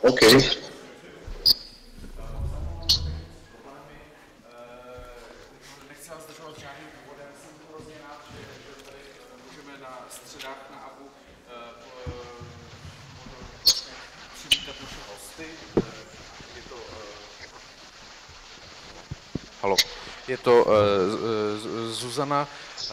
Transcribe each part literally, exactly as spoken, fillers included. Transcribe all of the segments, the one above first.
OK. Nechci vás zdržovat žádným důvodem, jsem hrozně rád, že, že tady můžeme na středách na A B U přivítat naše hosty. Je to, halo, je to uh, Zuzana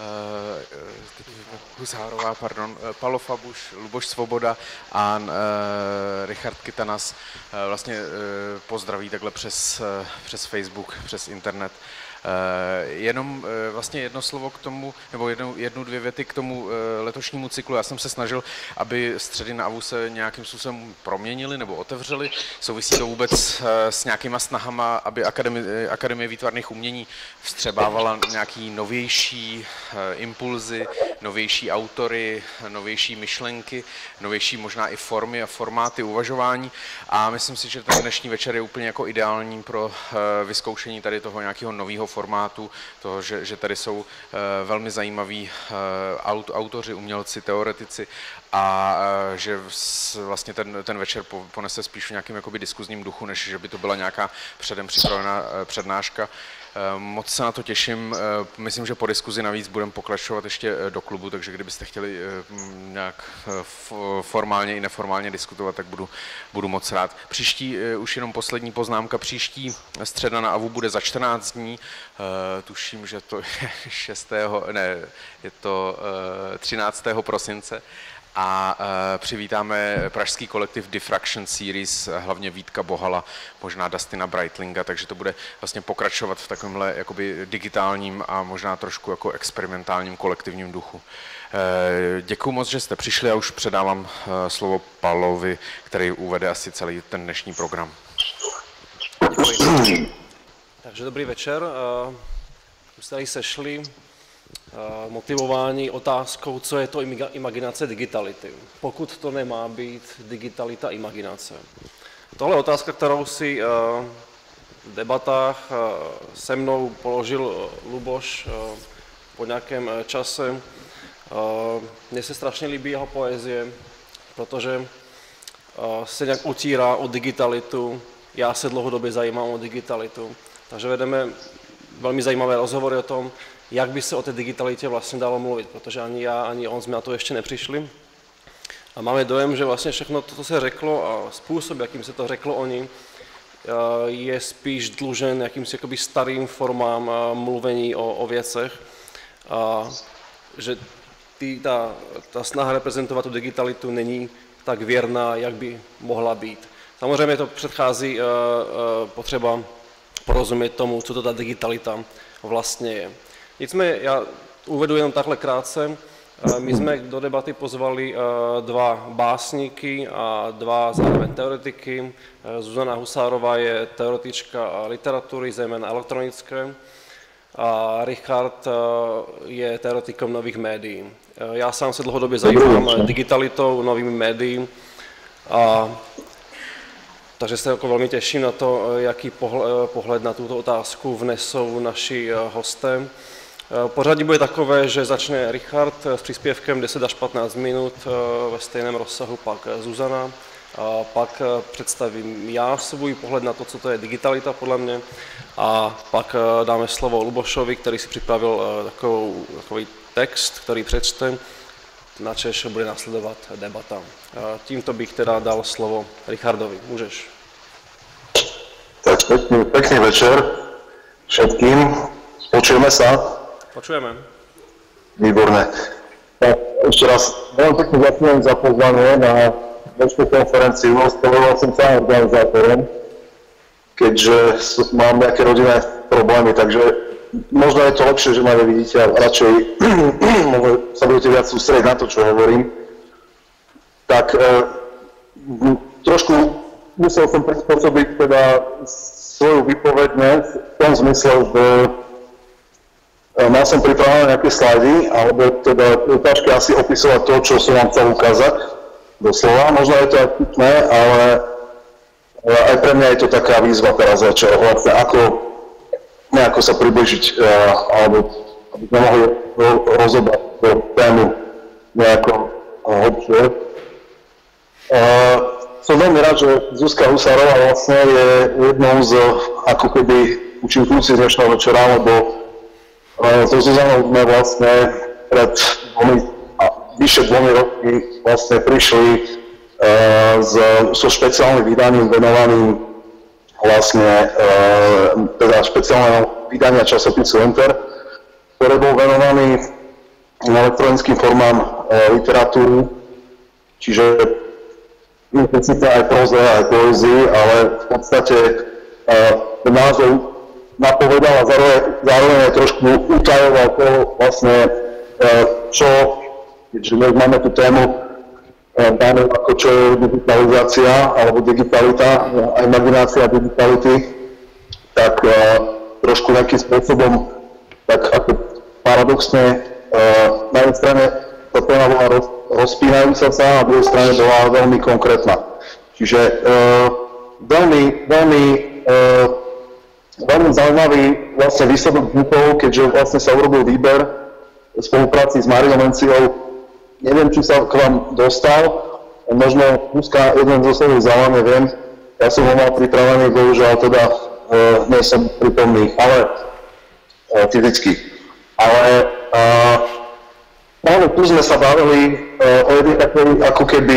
uh, Husárová, pardon, Palo Fabuš, Luboš Svoboda a uh, Richard Kytanas uh, vlastně uh, pozdraví takhle přes, uh, přes Facebook, přes internet. Uh, jenom uh, vlastně jedno slovo k tomu, nebo jednu, jednu, dvě věty k tomu uh, letošnímu cyklu. Já jsem se snažil, aby středy na A V U se nějakým způsobem proměnily nebo otevřely. Souvisí to vůbec uh, s nějakýma snahama, aby Akademie, Akademie výtvarných umění vstřebávala nějaký novější uh, impulzy, novější autory, novější myšlenky, novější možná i formy a formáty uvažování. A myslím si, že ten dnešní večer je úplně jako ideální pro uh, vyzkoušení tady toho nějakého nového formátu, toho, že, že tady jsou uh, velmi zajímaví uh, aut, autoři, umělci, teoretici a uh, že vlastně ten, ten večer po, ponese spíš v nějakém jakoby diskuzním duchu, než že by to byla nějaká předem připravená uh, přednáška. Uh, moc se na to těším. Uh, myslím, že po diskuzi navíc budeme pokračovat ještě uh, do klubu, takže kdybyste chtěli uh, nějak uh, formálně i neformálně diskutovat, tak budu, budu moc rád. Příští, uh, už jenom poslední poznámka, příští středa na A V U bude za čtrnáct dní. Uh, tuším, že to je šestého ne, je to uh, třináctého prosince a uh, přivítáme pražský kolektiv Diffraction Series, hlavně Vítka Bohala, možná Dustina Breitlinga, takže to bude vlastně pokračovat v takovémhle jakoby digitálním a možná trošku jako experimentálním kolektivním duchu. Uh, děkuji moc, že jste přišli a už předávám uh, slovo Palovi, který uvede asi celý ten dnešní program. Děkuji. Takže dobrý večer. My jsme tady sešli motivováni otázkou, co je to imaginace digitality. Pokud to nemá být digitalita imaginace. Tohle je otázka, kterou si v debatách se mnou položil Luboš po nějakém čase. Mně se strašně líbí jeho poezie, protože se nějak utírá o digitalitu. Já se dlouhodobě zajímám o digitalitu. Takže vedeme velmi zajímavé rozhovory o tom, jak by se o té digitalitě vlastně dalo mluvit, protože ani já, ani on jsme na to ještě nepřišli. A máme dojem, že vlastně všechno to, co se řeklo a způsob, jakým se to řeklo oni, je spíš dlužen jakýmsi jakoby starým formám mluvení o, o věcech. A že tý, ta, ta snaha reprezentovat tu digitalitu není tak věrná, jak by mohla být. Samozřejmě to předchází uh, uh, potřeba porozumět tomu, co to ta digitalita vlastně je. Nicméně já uvedu jenom takhle krátce. My jsme do debaty pozvali dva básníky a dva zároveň teoretiky. Zuzana Husárová je teoretička literatury, zejména elektronické, a Richard je teoretikom nových médií. Já sám se dlouhodobě zajímám digitalitou, novými médií, a takže se jako velmi těším na to, jaký pohled na tuto otázku vnesou naši hosté. Pořadí bude takové, že začne Richard s příspěvkem deset až patnáct minut, ve stejném rozsahu pak Zuzana, a pak představím já svůj pohled na to, co to je digitalita podle mě, a pak dáme slovo Lubošovi, který si připravil takovou, takový text, který přečte, načež bude následovat debata. Tímto bych teda dal slovo Richardovi. Můžeš. Tak pekný, pekný večer všetkým. Počujeme sa? Počujeme. Výborné. Tak ešte raz veľmi pekne ďakujem za pozvanie na dnešnú konferenciu. Stavoval som sa organizátorom, keďže mám nejaké rodinné problémy, takže možno je to lepšie, že ma nevidíte a radšej sa budete viac sústrediť na to, čo hovorím. Tak e, trošku musel som prispôsobiť teda svoju výpovedne v tom zmysle, že e, mal som pripravené nejaké slajdy, alebo teda je ťažké asi opisovať to, čo som vám chcel ukázať doslova. Možno je to aj vtipné, ale aj pre mňa je to taká výzva teraz večer, vlastne ako nejako sa približiť, alebo aby sme mohli rozobrať tú tému nejako hlbšie. som veľmi rád, že Zuzka Husárová vlastne je jednou z ako keby účinkujúcich dnešného večera, lebo uh, so Zuzanou sme vlastne pred dvomi, vyše dvomi roky vlastne prišli uh, z, so špeciálnym vydaním venovaným vlastne uh, teda špeciálneho vydania časopisu Enter, ktoré bol venovaný elektronickým formám uh, literatúry, čiže implicitne aj próze, aj poézii, ale v podstate uh, ten názov napovedal a zároveň, zároveň aj trošku utajoval to vlastne, uh, čo, keďže my máme tú tému uh, dáme ako čo je digitalizácia alebo digitalita, uh, imaginácia digitality, tak uh, trošku nejakým spôsobom, tak ako paradoxne, uh, na jednej strane tá téma bola roz, rozpínajúca sa a na druhej strane bola veľmi konkrétna. Čiže uh, veľmi, veľmi, uh, veľmi zaujímavý vlastne výsledok vznikol, keďže vlastne sa urobil výber v spolupráci s Máriou Menciou. Neviem, či sa k vám dostal, možno Zuzka jeden zo svojich vzala, neviem. Ja som ho mal pripravený, bohužiaľ teda uh, nie som prítomný, ale uh, fyzicky. Ale uh, práve tu sme sa bavili uh, o jednej takej, ako keby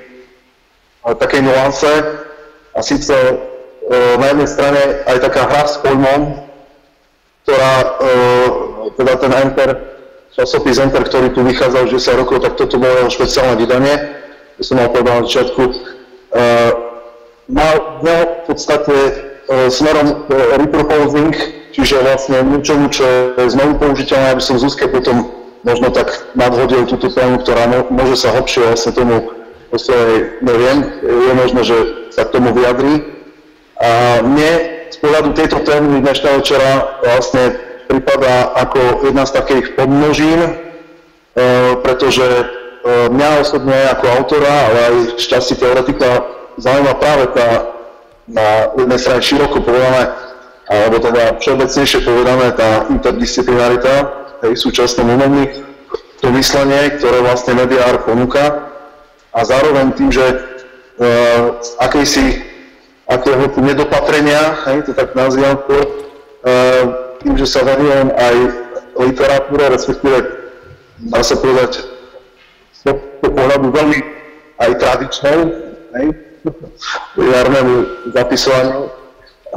uh, takej nuance, a síce uh, na jednej strane aj taká hra s pojmom, ktorá, uh, teda ten Enter, časopis Enter, ktorý tu vychádzal už desať rokov, tak toto bolo jeho špeciálne vydanie, to som mal povedal na začiatku, uh, mal, mal v podstate uh, smerom uh, reproposing, čiže vlastne niečomu, čo je znovu použiteľné, aby som Zuzke potom možno tak nadhodil túto tému, ktorá môže sa hlbšie vlastne tomu o svojej, neviem, je možné, že sa k tomu vyjadrí. A mne z pohľadu tejto témy dnešného večera vlastne pripadá ako jedna z takých podmnožín, e, pretože e, mňa osobne ako autora, ale aj šťastie teoretika zaujíma práve tá na jednej strane široko povedané, alebo teda všeobecnejšie povedané tá interdisciplinarita v súčasnom umení, to myslenie, ktoré vlastne mediár ponúka, a zároveň tým, že uh, z akejsi akého nedopatrenia, hej, to tak nazývam to, uh, tým, že sa venujem aj literatúre, respektíve dá sa povedať z tohto pohľadu veľmi aj tradičnou, hej, jarnému zapisovaniu. A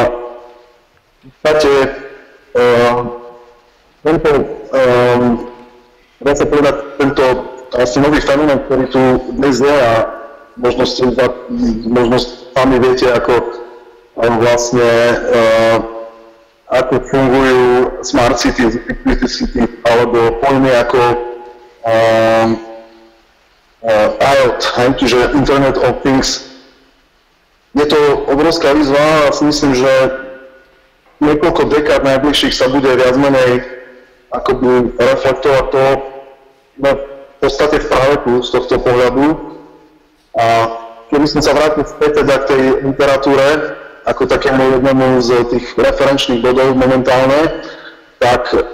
v podstate uh, tento, um, dá sa povedať, tento asi nový fenomén, ktorý tu dnes je, a možno ste, možno sami viete, ako um, vlastne uh, ako fungujú smart cities, ubiquity cities, alebo pojmy ako um, uh, I O T, hej, čiže Internet of Things. Je to obrovská výzva a si myslím, že niekoľko dekád najbližších sa bude viac menej akoby reflektovať to v podstate v práveku z tohto pohľadu. A keby som sa vrátil späť teda k tej literatúre, ako takému jednému z tých referenčných bodov momentálne, tak e,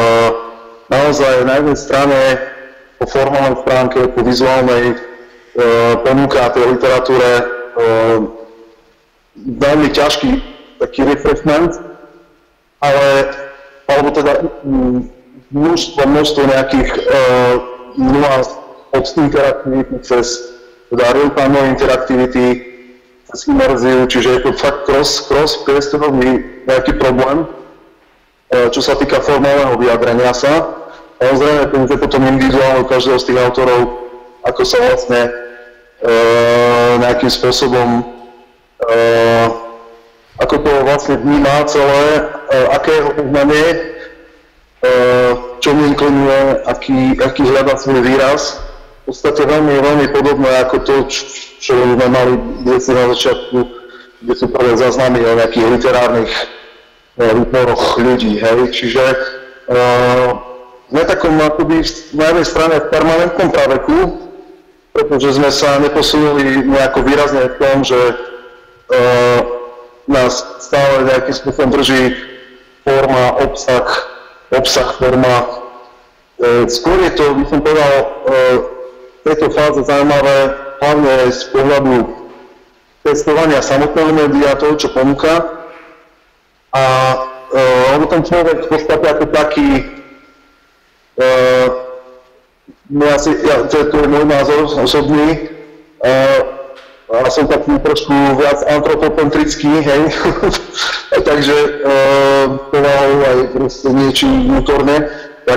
naozaj na jednej strane po formálnej stránke, po vizuálnej e, ponúka tej literatúre e, veľmi ťažký taký refreshment, ale, alebo teda množstvo, množstvo nejakých uh, nuans od interaktivity cez teda real-time interaktivity, cez imerziu, čiže je to fakt cross, cross priestorový nejaký problém, uh, čo sa týka formálneho vyjadrenia sa. Samozrejme, to je potom individuálne každého z tých autorov, ako sa vlastne uh, nejakým spôsobom uh, ako to vlastne vníma celé, uh, aké jeho poznanie, uh, čo mu inklinuje, aký, aký hľadá svoj výraz. V podstate veľmi, veľmi podobné ako to, čo sme mali dnes na začiatku, kde sú prvé záznamy o nejakých literárnych uh, výboroch ľudí. Hej. Čiže uh, sme takom akoby na jednej strane v permanentnom praveku, pretože sme sa neposunuli nejako výrazne v tom, že uh, nás stále nejakým spôsobom drží forma, obsah, obsah, forma. E, skôr je to, by som povedal, e, v tejto fáze zaujímavé, hlavne z pohľadu testovania samotného média, toho, čo ponúka. A uh, on ten človek v podstate ako taký, uh, asi, ja, to, je, to je môj názor osobný, uh, ja som taký trošku viac antropocentrický, hej, takže uh, povahou aj proste niečím vnútorne, tak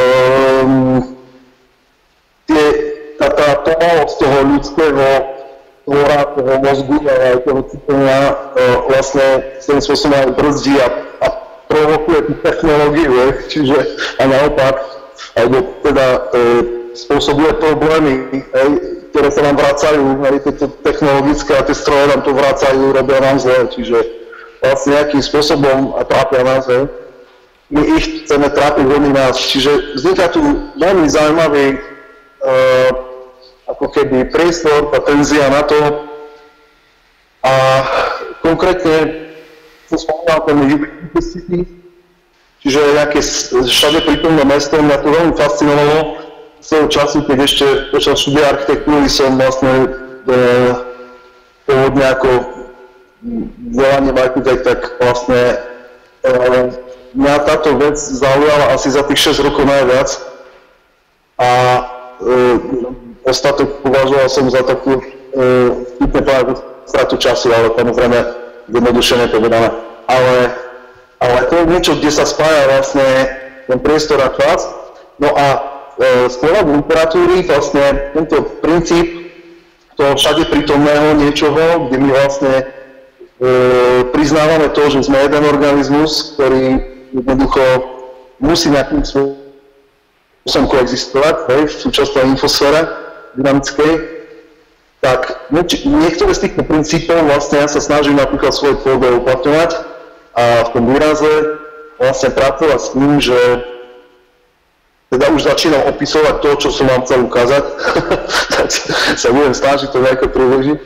um, tie, tá, tá pomalosť toho ľudského tvora, toho mozgu a aj toho cítenia uh, vlastne tým spôsobom aj brzdí a, a provokuje tú technológiu, je, čiže a naopak, alebo teda uh, spôsobuje problémy, hej, ktoré sa nám vracajú, aj tieto technologické a tie stroje nám to vracajú, robia nám zle, čiže vlastne nejakým spôsobom a trápia nás, hej. My ich chceme trápiť, oni nás, čiže vzniká tu veľmi zaujímavý uh, ako keby priestor, tá tenzia na to a konkrétne som spomínal ten Ubiquity City, čiže nejaké všade prítomné mesto, mňa to veľmi fascinovalo. Svojho času, keď ešte počal štúdia architektúry, som vlastne e, pôvodne ako vzdelanie v architekt, tak vlastne e, mňa táto vec zaujala asi za tých šesť rokov najviac a e, ostatok považoval som za takú vtipne povedať stratu času, ale samozrejme jednodušene povedané. Ale, ale to je niečo, kde sa spája vlastne ten priestor a čas. No a z pohľadu literatúry vlastne tento princíp toho všade prítomného niečoho, kde my vlastne e, priznávame to, že sme jeden organizmus, ktorý jednoducho musí nejakým spôsobom koexistovať, hej, v súčasnej infosfére dynamickej, tak niektoré z týchto princípov vlastne ja sa snažím napríklad svojej tvorbe uplatňovať a v tom výraze vlastne pracovať s tým, že teda už začínam opisovať to, čo som vám chcel ukázať, tak sa budem snažiť to nejako priložiť.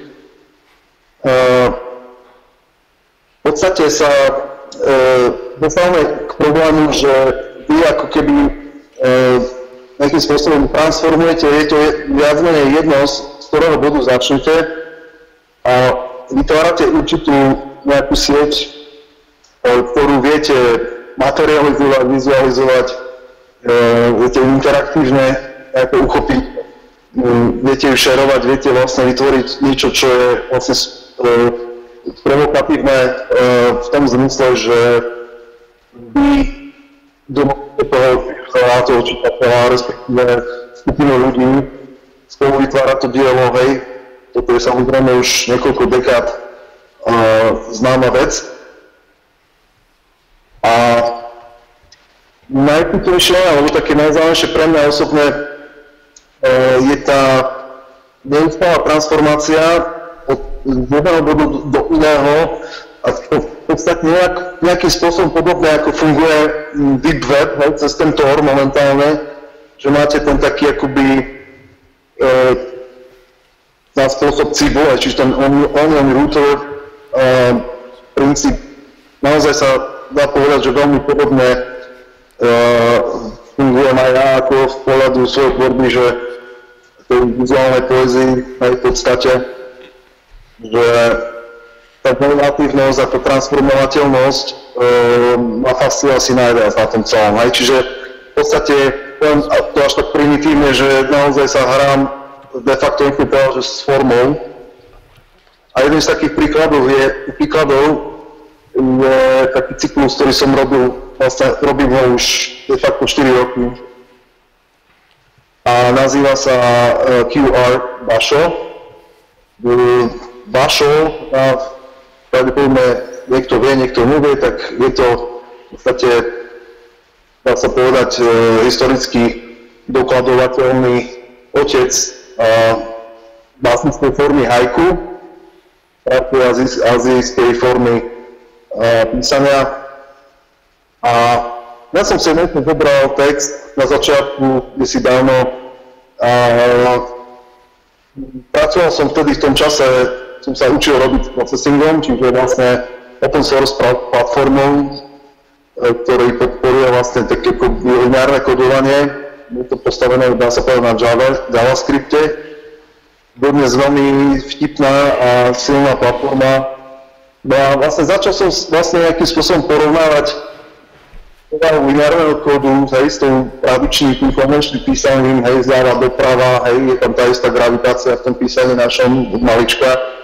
V podstate sa dostávame k problému, že vy ako keby nejakým spôsobom transformujete, je to viac menej jedno, z ktorého bodu začnete a vytvárate určitú nejakú sieť, ktorú viete materializovať, vizualizovať, viete interaktívne ako uchopiť, viete ju šerovať, viete vlastne vytvoriť niečo, čo je vlastne provokatívne v tom zmysle, že vy dovolíte toho toho čitateľa, respektíve skupinu ľudí, spolu vytvára to dielo, hej, toto je samozrejme už niekoľko dekád známa vec. A najputnejšie, alebo také najzaujímavejšie pre mňa osobne je tá neustála transformácia od jedného bodu do iného a v podstate nejak, nejakým spôsobom podobne ako funguje Deep Web, hej, cez ten Tor momentálne, že máte ten taký akoby e, na spôsob cibu, čiže ten onion router e, princíp naozaj sa dá povedať, že veľmi podobne Uh, fungujem aj ja ako v pohľadu svojej tvorby, že tej vizuálnej poézii aj v podstate, že tá normatívnosť a tá transformovateľnosť uh, ma fascinuje asi najviac na tom celom. Aj. Čiže v podstate len to až tak primitívne, že naozaj sa hrám de facto že s formou. A jeden z takých príkladov je, príkladov je taký cyklus, ktorý som robil, vlastne robím ho už de facto štyri roky. A nazýva sa Q R Basho. Basho, a pravdepodobne niekto vie, niekto nevie, tak je to v podstate, dá sa povedať, historicky dokladovateľný otec básnickej formy haiku, azijskej formy písania. A ja som si jednotne vybral text na začiatku, kde si dávno, a pracoval som vtedy v tom čase, som sa učil robiť s processingom, čiže vlastne open source platformou, ktorý podporuje vlastne také lineárne kodovanie. Je to postavené, dá sa povedať, na Java, JavaScripte, dodnes veľmi vtipná a silná platforma. No a vlastne začal som vlastne nejakým spôsobom porovnávať lineárneho kódu, hej, s tou tradičným, tým konvenčným písaním, hej, zľava doprava, hej, je tam tá istá gravitácia v tom písaní našom od malička.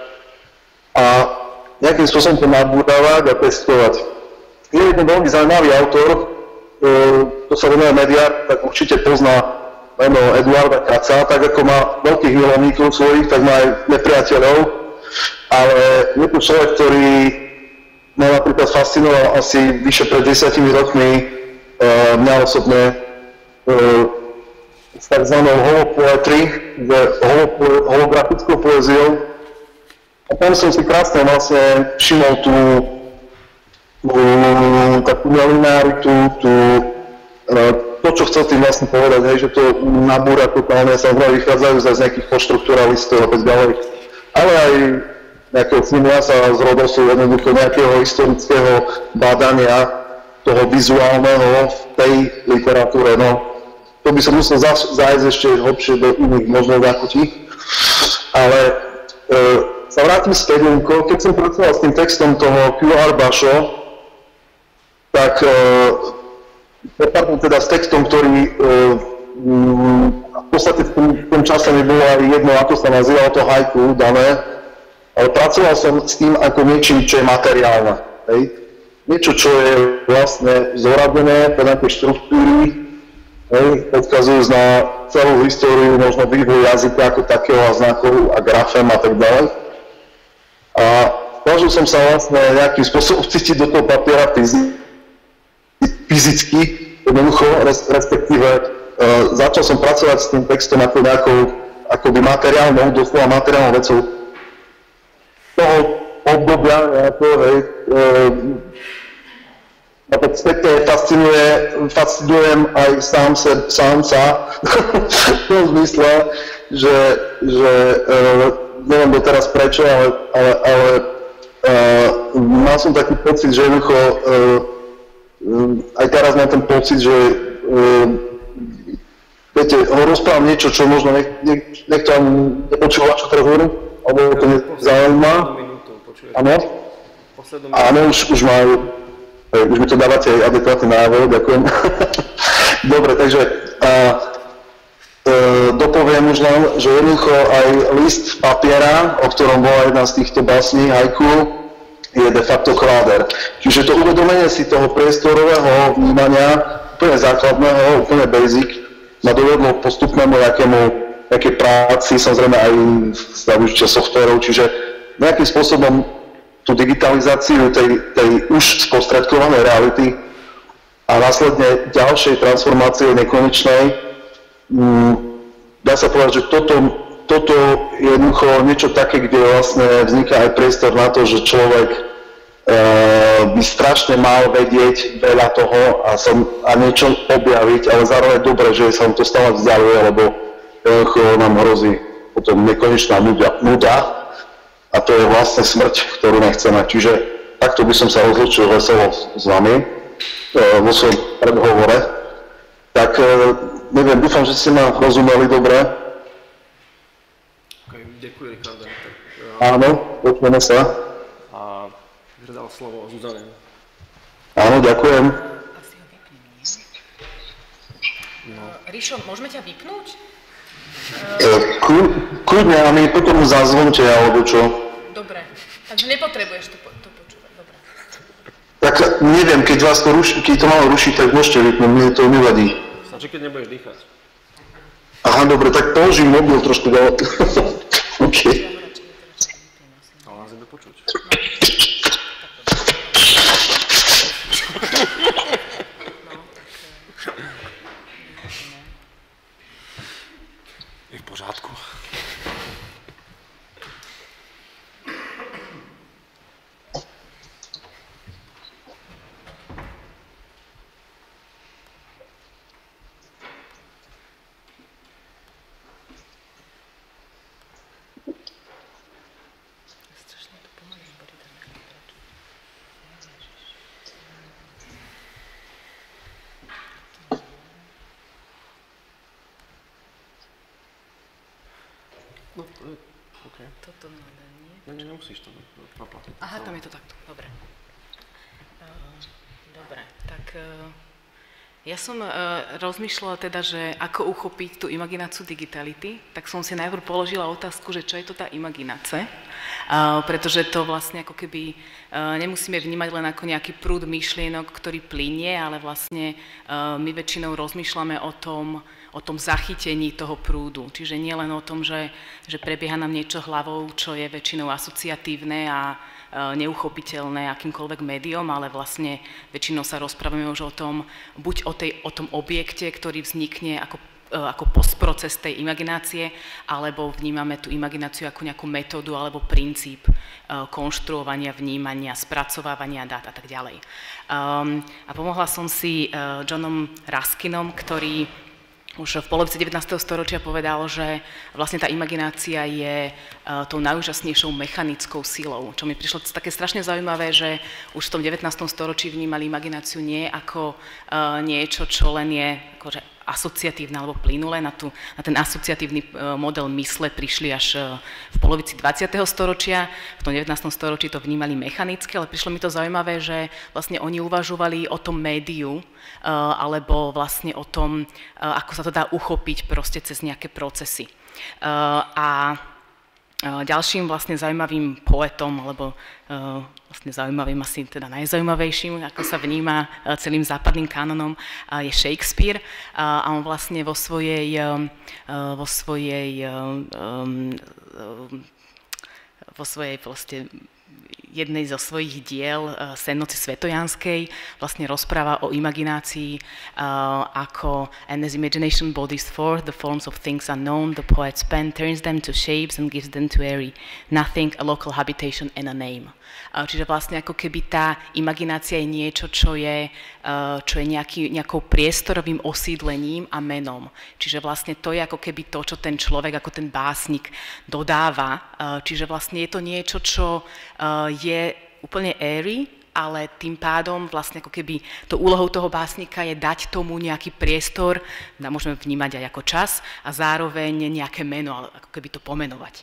A nejakým spôsobom to nabúdavať a testovať. Je jeden veľmi zaujímavý autor, to sa venuje Mediar, tak určite pozná meno Eduarda Katza, tak ako má veľkých milovníkov svojich, tak má aj nepriateľov, ale je tu človek, ktorý mňa napríklad fascinoval asi vyše pred desiatimi rokmi uh, mňa osobne uh, s takzvanou holopoetry, holo, holografickou poéziou. A tam som si krásne vlastne všimol tú, tú takú nelinearitu, tú, uh, to, čo chcel tým vlastne povedať, hej, že to nabúra totálne, samozrejme vychádzajú z nejakých poštruktúralistov a tak ďalej, ale aj nejakého Finiasa z Rodosu, jednoducho nejakého historického bádania toho vizuálneho v tej literatúre. No, to by som musel zájsť ešte hlbšie do iných možno zákutí. Ale e, sa vrátim späť, keď som pracoval s tým textom toho kjú ár Basho, tak e, pardon, teda s textom, ktorý e, m, v podstate v tom, v tom čase nebolo aj jedno, ako sa nazývalo to haiku dané, ale pracoval som s tým ako niečím, čo je materiálne. Hej? Niečo, čo je vlastne zoradené, nejaké štruktúry, hej? Odkazujúc na celú históriu, možno vývoj jazyka ako takého a znakov a grafem a tak ďalej. A snažil som sa vlastne nejakým spôsobom vcítiť do toho papiera fyzicky, jednoducho, respektíve uh, začal som pracovať s tým textom ako nejakou akoby materiálnou, doslova materiálnou vecou toho obdobia, nejako, hej, a e, späť fascinuje, fascinujem aj sám, se, sám sa v tom zmysle, že, že e, neviem doteraz prečo, ale, ale, ale e, mal som taký pocit, že jednoducho, e, aj teraz mám ten pocit, že e, viete, rozprávam niečo, čo možno nech, nech, niekto ani nepočúva, čo teraz hovorím, alebo to nezaujíma. Áno? Áno, už, už majú, už mi to dávate aj adekvátne návod, ďakujem. Dobre, takže a, e, dopoviem už len, že jednoducho aj list papiera, o ktorom bola jedna z týchto básní haiku, je de facto chláder. Čiže to uvedomenie si toho priestorového vnímania, úplne základného, úplne basic, ma dovedlo postupnému nejakému nejakej práci, samozrejme aj z využitia softverov, čiže nejakým spôsobom tú digitalizáciu tej, tej už sprostredkovanej reality a následne ďalšej transformácie nekonečnej, m, dá sa povedať, že toto, toto je jednoducho niečo také, kde vlastne vzniká aj priestor na to, že človek e, by strašne mal vedieť veľa toho a, som, a niečo objaviť, ale zároveň dobre, že sa mu to stále vzdialuje, lebo nám hrozí potom nekonečná nuda, nuda a to je vlastne smrť, ktorú nechceme. Čiže takto by som sa rozlúčil veselo s vami vo svojom predhovore. Tak neviem, dúfam, že ste ma rozumeli dobre. Okay, ďakujem, Richarde. Áno, počujeme sa. A predal slovo Zuzane. Áno, ďakujem. Asi ho vypnem, nie? No. Ríšo, môžeme ťa vypnúť? Kľudne, a mi potom zazvonte, alebo čo? Dobre, takže nepotrebuješ to, to počúvať, dobre. Tak neviem, keď vás to ruší, keď to malo rušiť, tak môžete vypnúť, mne to nevadí. Stačí, keď nebudeš dýchať. Aha, dobre, tak položím mobil trošku ďalej. OK. Ale nás ide počuť. Je v pořádku. No, okay. Toto nadanie. Ne, ne, nemusíš to naplatiť. Aha, tam je to takto, dobre. Uh, dobre, tak uh, ja som uh, rozmýšľala teda, že ako uchopiť tú imagináciu digitality, tak som si najprv položila otázku, že čo je to tá imaginácia, uh, pretože to vlastne ako keby uh, nemusíme vnímať len ako nejaký prúd myšlienok, ktorý plynie, ale vlastne uh, my väčšinou rozmýšľame o tom, o tom zachytení toho prúdu. Čiže nie len o tom, že, že prebieha nám niečo hlavou, čo je väčšinou asociatívne a neuchopiteľné akýmkoľvek médium, ale vlastne väčšinou sa rozprávame už o tom, buď o, tej, o tom objekte, ktorý vznikne ako, ako postproces tej imaginácie, alebo vnímame tú imagináciu ako nejakú metódu alebo princíp konštruovania, vnímania, spracovávania dát a tak ďalej. Um, a pomohla som si uh, Johnom Ruskinom, ktorý už v polovici devätnásteho storočia povedal, že vlastne tá imaginácia je uh, tou najúžasnejšou mechanickou silou, čo mi prišlo také strašne zaujímavé, že už v tom devätnástom storočí vnímali imagináciu nie ako uh, niečo, čo len je akože asociatívne alebo plynulé. Na, tu, na ten asociatívny uh, model mysle prišli až uh, v polovici dvadsiateho storočia. V tom devätnástom storočí to vnímali mechanicky, ale prišlo mi to zaujímavé, že vlastne oni uvažovali o tom médiu, uh, alebo vlastne o tom, uh, ako sa to dá uchopiť proste cez nejaké procesy. Uh, a ďalším vlastne zaujímavým poetom, alebo uh, vlastne zaujímavým, asi teda najzaujímavejším, ako sa vníma uh, celým západným kanonom, uh, je Shakespeare. Uh, a on vlastne vo svojej, uh, vo svojej, uh, um, uh, vo svojej proste jednej zo svojich diel, uh, Sennoci svetojanskej, vlastne rozpráva o imaginácii uh, ako and as imagination bodies forth the forms of things unknown, the poet's pen turns them to shapes and gives them to airy nothing, a local habitation and a name. Uh, čiže vlastne ako keby tá imaginácia je niečo, čo je, uh, čo je nejaký, nejakou priestorovým osídlením a menom. Čiže vlastne to je ako keby to, čo ten človek, ako ten básnik dodáva. Uh, čiže vlastne je to niečo, čo uh, je úplne airy, ale tým pádom vlastne ako keby to úlohou toho básnika je dať tomu nejaký priestor, môžeme vnímať aj ako čas a zároveň nejaké meno, ako keby to pomenovať.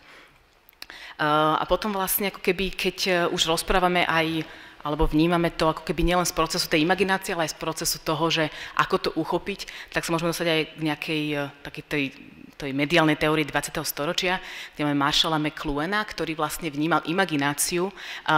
Uh, a potom vlastne ako keby, keď už rozprávame aj, alebo vnímame to ako keby nielen z procesu tej imaginácie, ale aj z procesu toho, že ako to uchopiť, tak sa môžeme dostať aj k nejakej takej tej, tej mediálnej teórii dvadsiateho storočia, kde máme Marshalla McLuhana, ktorý vlastne vnímal imagináciu uh,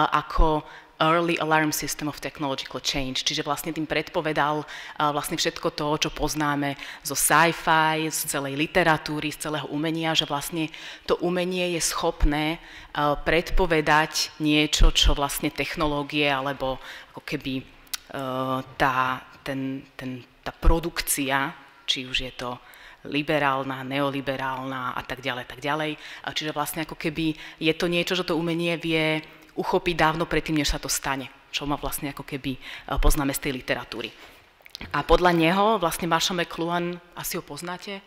ako early alarm system of technological change, čiže vlastne tým predpovedal uh, vlastne všetko to, čo poznáme zo sci-fi, z celej literatúry, z celého umenia, že vlastne to umenie je schopné uh, predpovedať niečo, čo vlastne technológie alebo ako keby uh, tá, ten, ten, tá produkcia, či už je to liberálna, neoliberálna a tak ďalej, tak ďalej. Čiže vlastne ako keby je to niečo, že to umenie vie uchopiť dávno predtým, než sa to stane, čo ma vlastne ako keby poznáme z tej literatúry. A podľa neho, vlastne Marshall McLuhan, asi ho poznáte,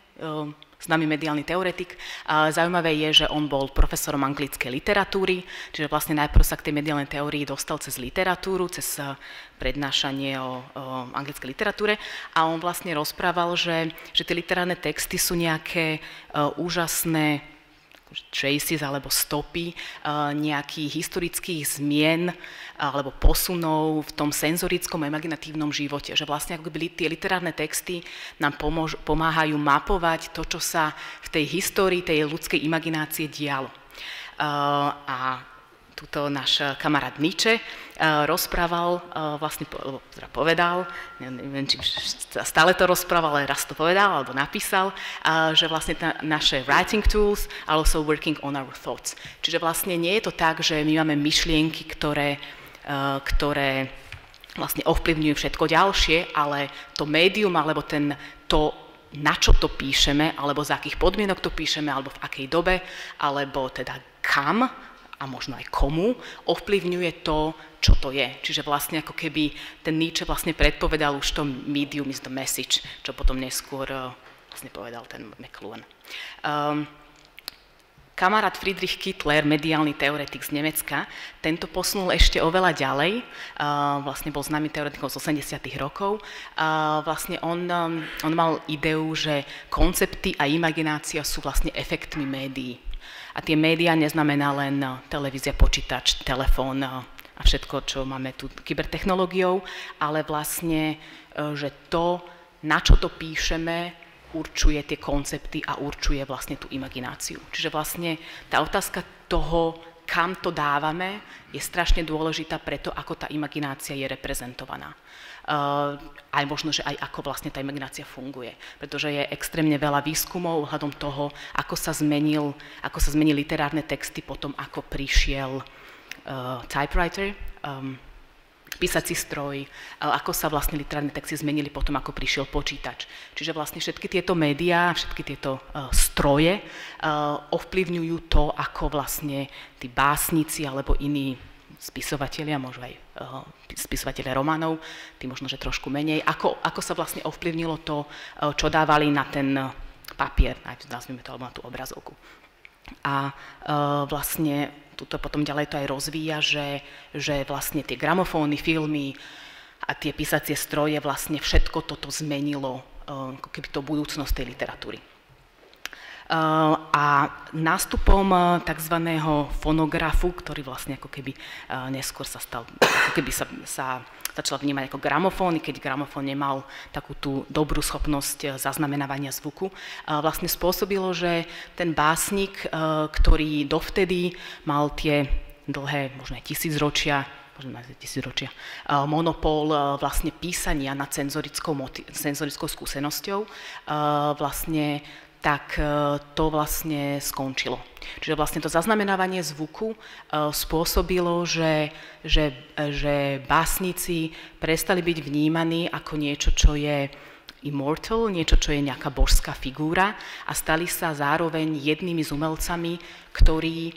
známy mediálny teoretik, zaujímavé je, že on bol profesorom anglickej literatúry, čiže vlastne najprv sa k tej mediálnej teórii dostal cez literatúru, cez prednášanie o, o anglickej literatúre a on vlastne rozprával, že, že tie literárne texty sú nejaké uh, úžasné traces alebo stopy uh, nejakých historických zmien alebo posunov v tom senzorickom a imaginatívnom živote. Že vlastne ako by tie literárne texty nám pomôž, pomáhajú mapovať to, čo sa v tej histórii, tej ľudskej imaginácie dialo. Uh, a tuto náš kamarát Nietzsche uh, rozprával, uh, vlastne po, teda povedal, neviem, či stále to rozprával, ale raz to povedal alebo napísal, uh, že vlastne ta, naše writing tools are also working on our thoughts. Čiže vlastne nie je to tak, že my máme myšlienky, ktoré, uh, ktoré vlastne ovplyvňujú všetko ďalšie, ale to médium alebo ten, to, na čo to píšeme, alebo za akých podmienok to píšeme, alebo v akej dobe, alebo teda kam, a možno aj komu, ovplyvňuje to, čo to je. Čiže vlastne ako keby ten Nietzsche vlastne predpovedal už to medium is the message, čo potom neskôr uh, vlastne povedal ten McLuhan. Um, kamarát Friedrich Kittler, mediálny teoretik z Nemecka, tento posunul ešte oveľa ďalej, uh, vlastne bol známy teoretikom z osemdesiatych rokov. Uh, vlastne on, um, on mal ideu, že koncepty a imaginácia sú vlastne efektmi médií. A tie médiá neznamená len televízia, počítač, telefón a všetko, čo máme tu kybertechnológiou, ale vlastne, že to, na čo to píšeme, určuje tie koncepty a určuje vlastne tú imagináciu. Čiže vlastne tá otázka toho, kam to dávame, je strašne dôležitá preto, ako tá imaginácia je reprezentovaná. Uh, aj možno, že aj ako vlastne tá imaginácia funguje. Pretože je extrémne veľa výskumov ohľadom toho, ako sa zmenil, ako sa zmenili literárne texty potom, ako prišiel uh, typewriter, um, písací stroj, uh, ako sa vlastne literárne texty zmenili potom, ako prišiel počítač. Čiže vlastne všetky tieto médiá, všetky tieto uh, stroje uh, ovplyvňujú to, ako vlastne tí básnici alebo iní spisovatelia, možno aj uh, spisovatelia románov, tí možno, že trošku menej, ako, ako sa vlastne ovplyvnilo to, uh, čo dávali na ten uh, papier, aj nazvime to, alebo na tú obrazovku. A uh, vlastne tuto potom ďalej to aj rozvíja, že, že vlastne tie gramofóny, filmy a tie písacie stroje vlastne všetko toto zmenilo, uh, ako keby to budúcnosť tej literatúry. Uh, a nástupom tzv. Fonografu, ktorý vlastne ako keby uh, neskôr sa stal, ako keby sa, sa začal vnímať ako gramofón, keď gramofón nemal takú tú dobrú schopnosť zaznamenávania zvuku, uh, vlastne spôsobilo, že ten básnik, uh, ktorý dovtedy mal tie dlhé, možno aj tisícročia, možno aj tisícročia, uh, monopol uh, vlastne písania nad senzorickou, senzorickou skúsenosťou, uh, vlastne tak to vlastne skončilo. Čiže vlastne to zaznamenávanie zvuku spôsobilo, že, že, že básnici prestali byť vnímaní ako niečo, čo je immortal, niečo, čo je nejaká božská figúra a stali sa zároveň jednými z umelcami, ktorí,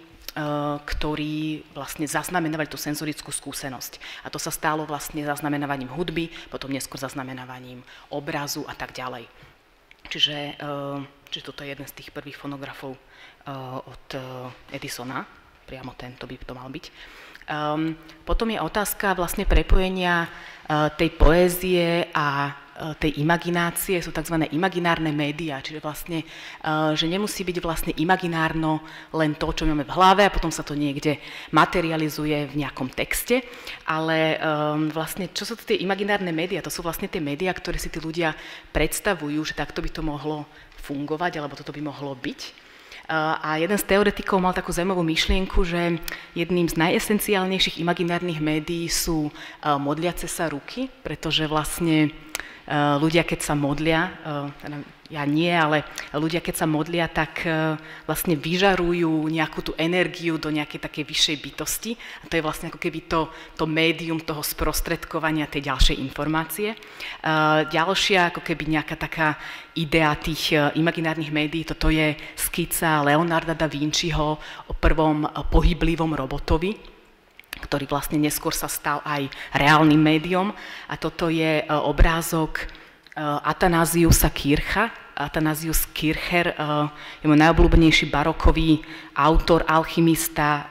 ktorí vlastne zaznamenávali tú senzorickú skúsenosť. A to sa stalo vlastne zaznamenávaním hudby, potom neskôr zaznamenávaním obrazu a tak ďalej. Čiže, čiže toto je jeden z tých prvých fonografov od Edisona, priamo tento by to mal byť. Um, potom je otázka vlastne prepojenia uh, tej poézie a uh, tej imaginácie, sú tzv. Imaginárne médiá, čiže vlastne, uh, že nemusí byť vlastne imaginárno len to, čo máme v hlave a potom sa to niekde materializuje v nejakom texte, ale um, vlastne, čo sú to tie imaginárne médiá? To sú vlastne tie médiá, ktoré si tí ľudia predstavujú, že takto by to mohlo fungovať, alebo toto by mohlo byť. A jeden z teoretikov mal takú zaujímavú myšlienku, že jedným z najesenciálnejších imaginárnych médií sú modliace sa ruky, pretože vlastne ľudia, keď sa modlia, ja nie, ale ľudia, keď sa modlia, tak vlastne vyžarujú nejakú tú energiu do nejakej takej vyššej bytosti. A to je vlastne ako keby to, to médium toho sprostredkovania tej ďalšej informácie. Ďalšia ako keby nejaká taká idea tých imaginárnych médií, toto je skica Leonarda da Vinciho o prvom pohyblivom robotovi, ktorý vlastne neskôr sa stal aj reálnym médium. A toto je obrázok Athanasiusa Kircha. Athanasius Kircher je môj najobľúbenejší barokový autor, alchymista,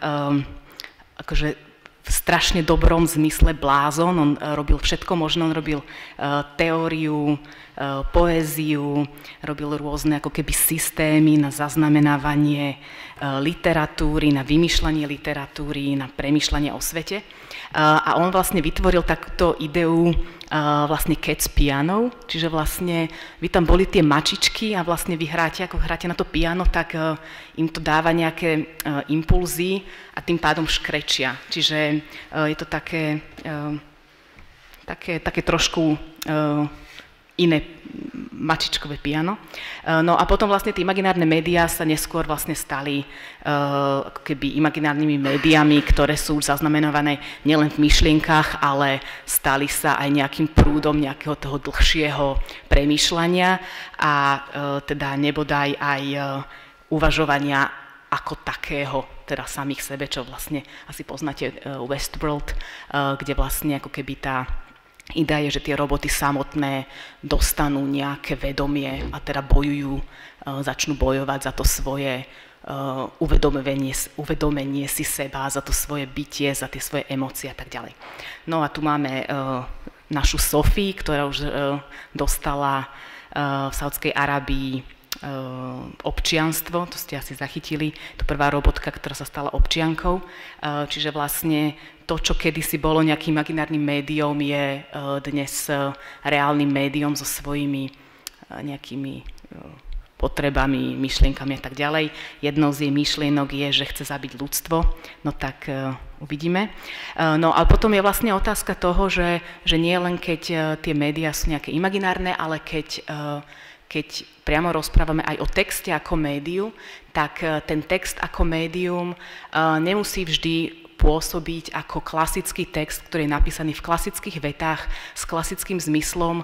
akože v strašne dobrom zmysle blázon. On robil všetko možné, on robil teóriu, poéziu, robil rôzne ako keby systémy na zaznamenávanie literatúry, na vymýšľanie literatúry, na premýšľanie o svete. A on vlastne vytvoril takúto ideu vlastne cat's piano, čiže vlastne vy tam boli tie mačičky a vlastne vy hráte, ako hráte na to piano, tak im to dáva nejaké impulzy a tým pádom škrečia. Čiže je to také, také, také trošku iné mačičkové piano. No a potom vlastne tie imaginárne médiá sa neskôr vlastne stali uh, ako keby imaginárnymi médiami, ktoré sú zaznamenované nielen v myšlienkach, ale stali sa aj nejakým prúdom nejakého toho dlhšieho premýšľania a uh, teda nebodaj aj uh, uvažovania ako takého, teda samých sebe, čo vlastne asi poznáte uh, Westworld, uh, kde vlastne ako keby tá idea je, že tie roboty samotné dostanú nejaké vedomie a teda bojujú, začnú bojovať za to svoje uvedomenie, uvedomenie si seba, za to svoje bytie, za tie svoje emócie a tak ďalej. No a tu máme našu Sofii, ktorá už dostala v Saudskej Arábii občianstvo, to ste asi zachytili, to prvá robotka, ktorá sa stala občiankou, čiže vlastne to, čo kedysi bolo nejakým imaginárnym médiom, je dnes reálnym médiom so svojimi nejakými potrebami, myšlienkami a tak ďalej. Jednou z jej myšlienok je, že chce zabiť ľudstvo, no tak uvidíme. No a potom je vlastne otázka toho, že, že nie len keď tie médiá sú nejaké imaginárne, ale keď keď priamo rozprávame aj o texte ako médiu, tak ten text ako médium nemusí vždy pôsobiť ako klasický text, ktorý je napísaný v klasických vetách s klasickým zmyslom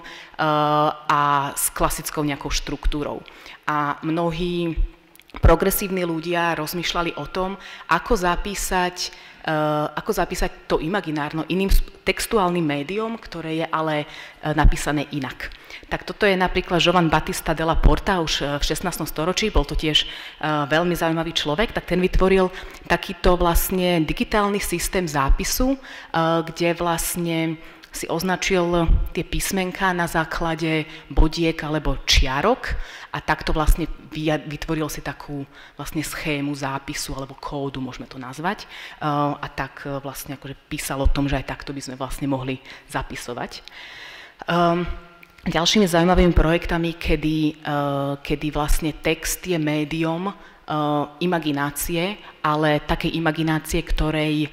a s klasickou nejakou štruktúrou. A mnohí progresívni ľudia rozmýšľali o tom, ako zapísať, uh, ako zapísať to imaginárno iným textuálnym médium, ktoré je ale uh, napísané inak. Tak toto je napríklad Giovanni Battista della Porta už v šestnástom storočí, bol to tiež uh, veľmi zaujímavý človek, tak ten vytvoril takýto vlastne digitálny systém zápisu, uh, kde vlastne si označil tie písmenká na základe bodiek alebo čiarok a takto vlastne vytvoril si takú vlastne schému zápisu alebo kódu, môžeme to nazvať. A tak vlastne akože písal o tom, že aj takto by sme vlastne mohli zapisovať. Ďalšími zaujímavými projektami, kedy, kedy vlastne text je médium imaginácie, ale takej imaginácie, ktorej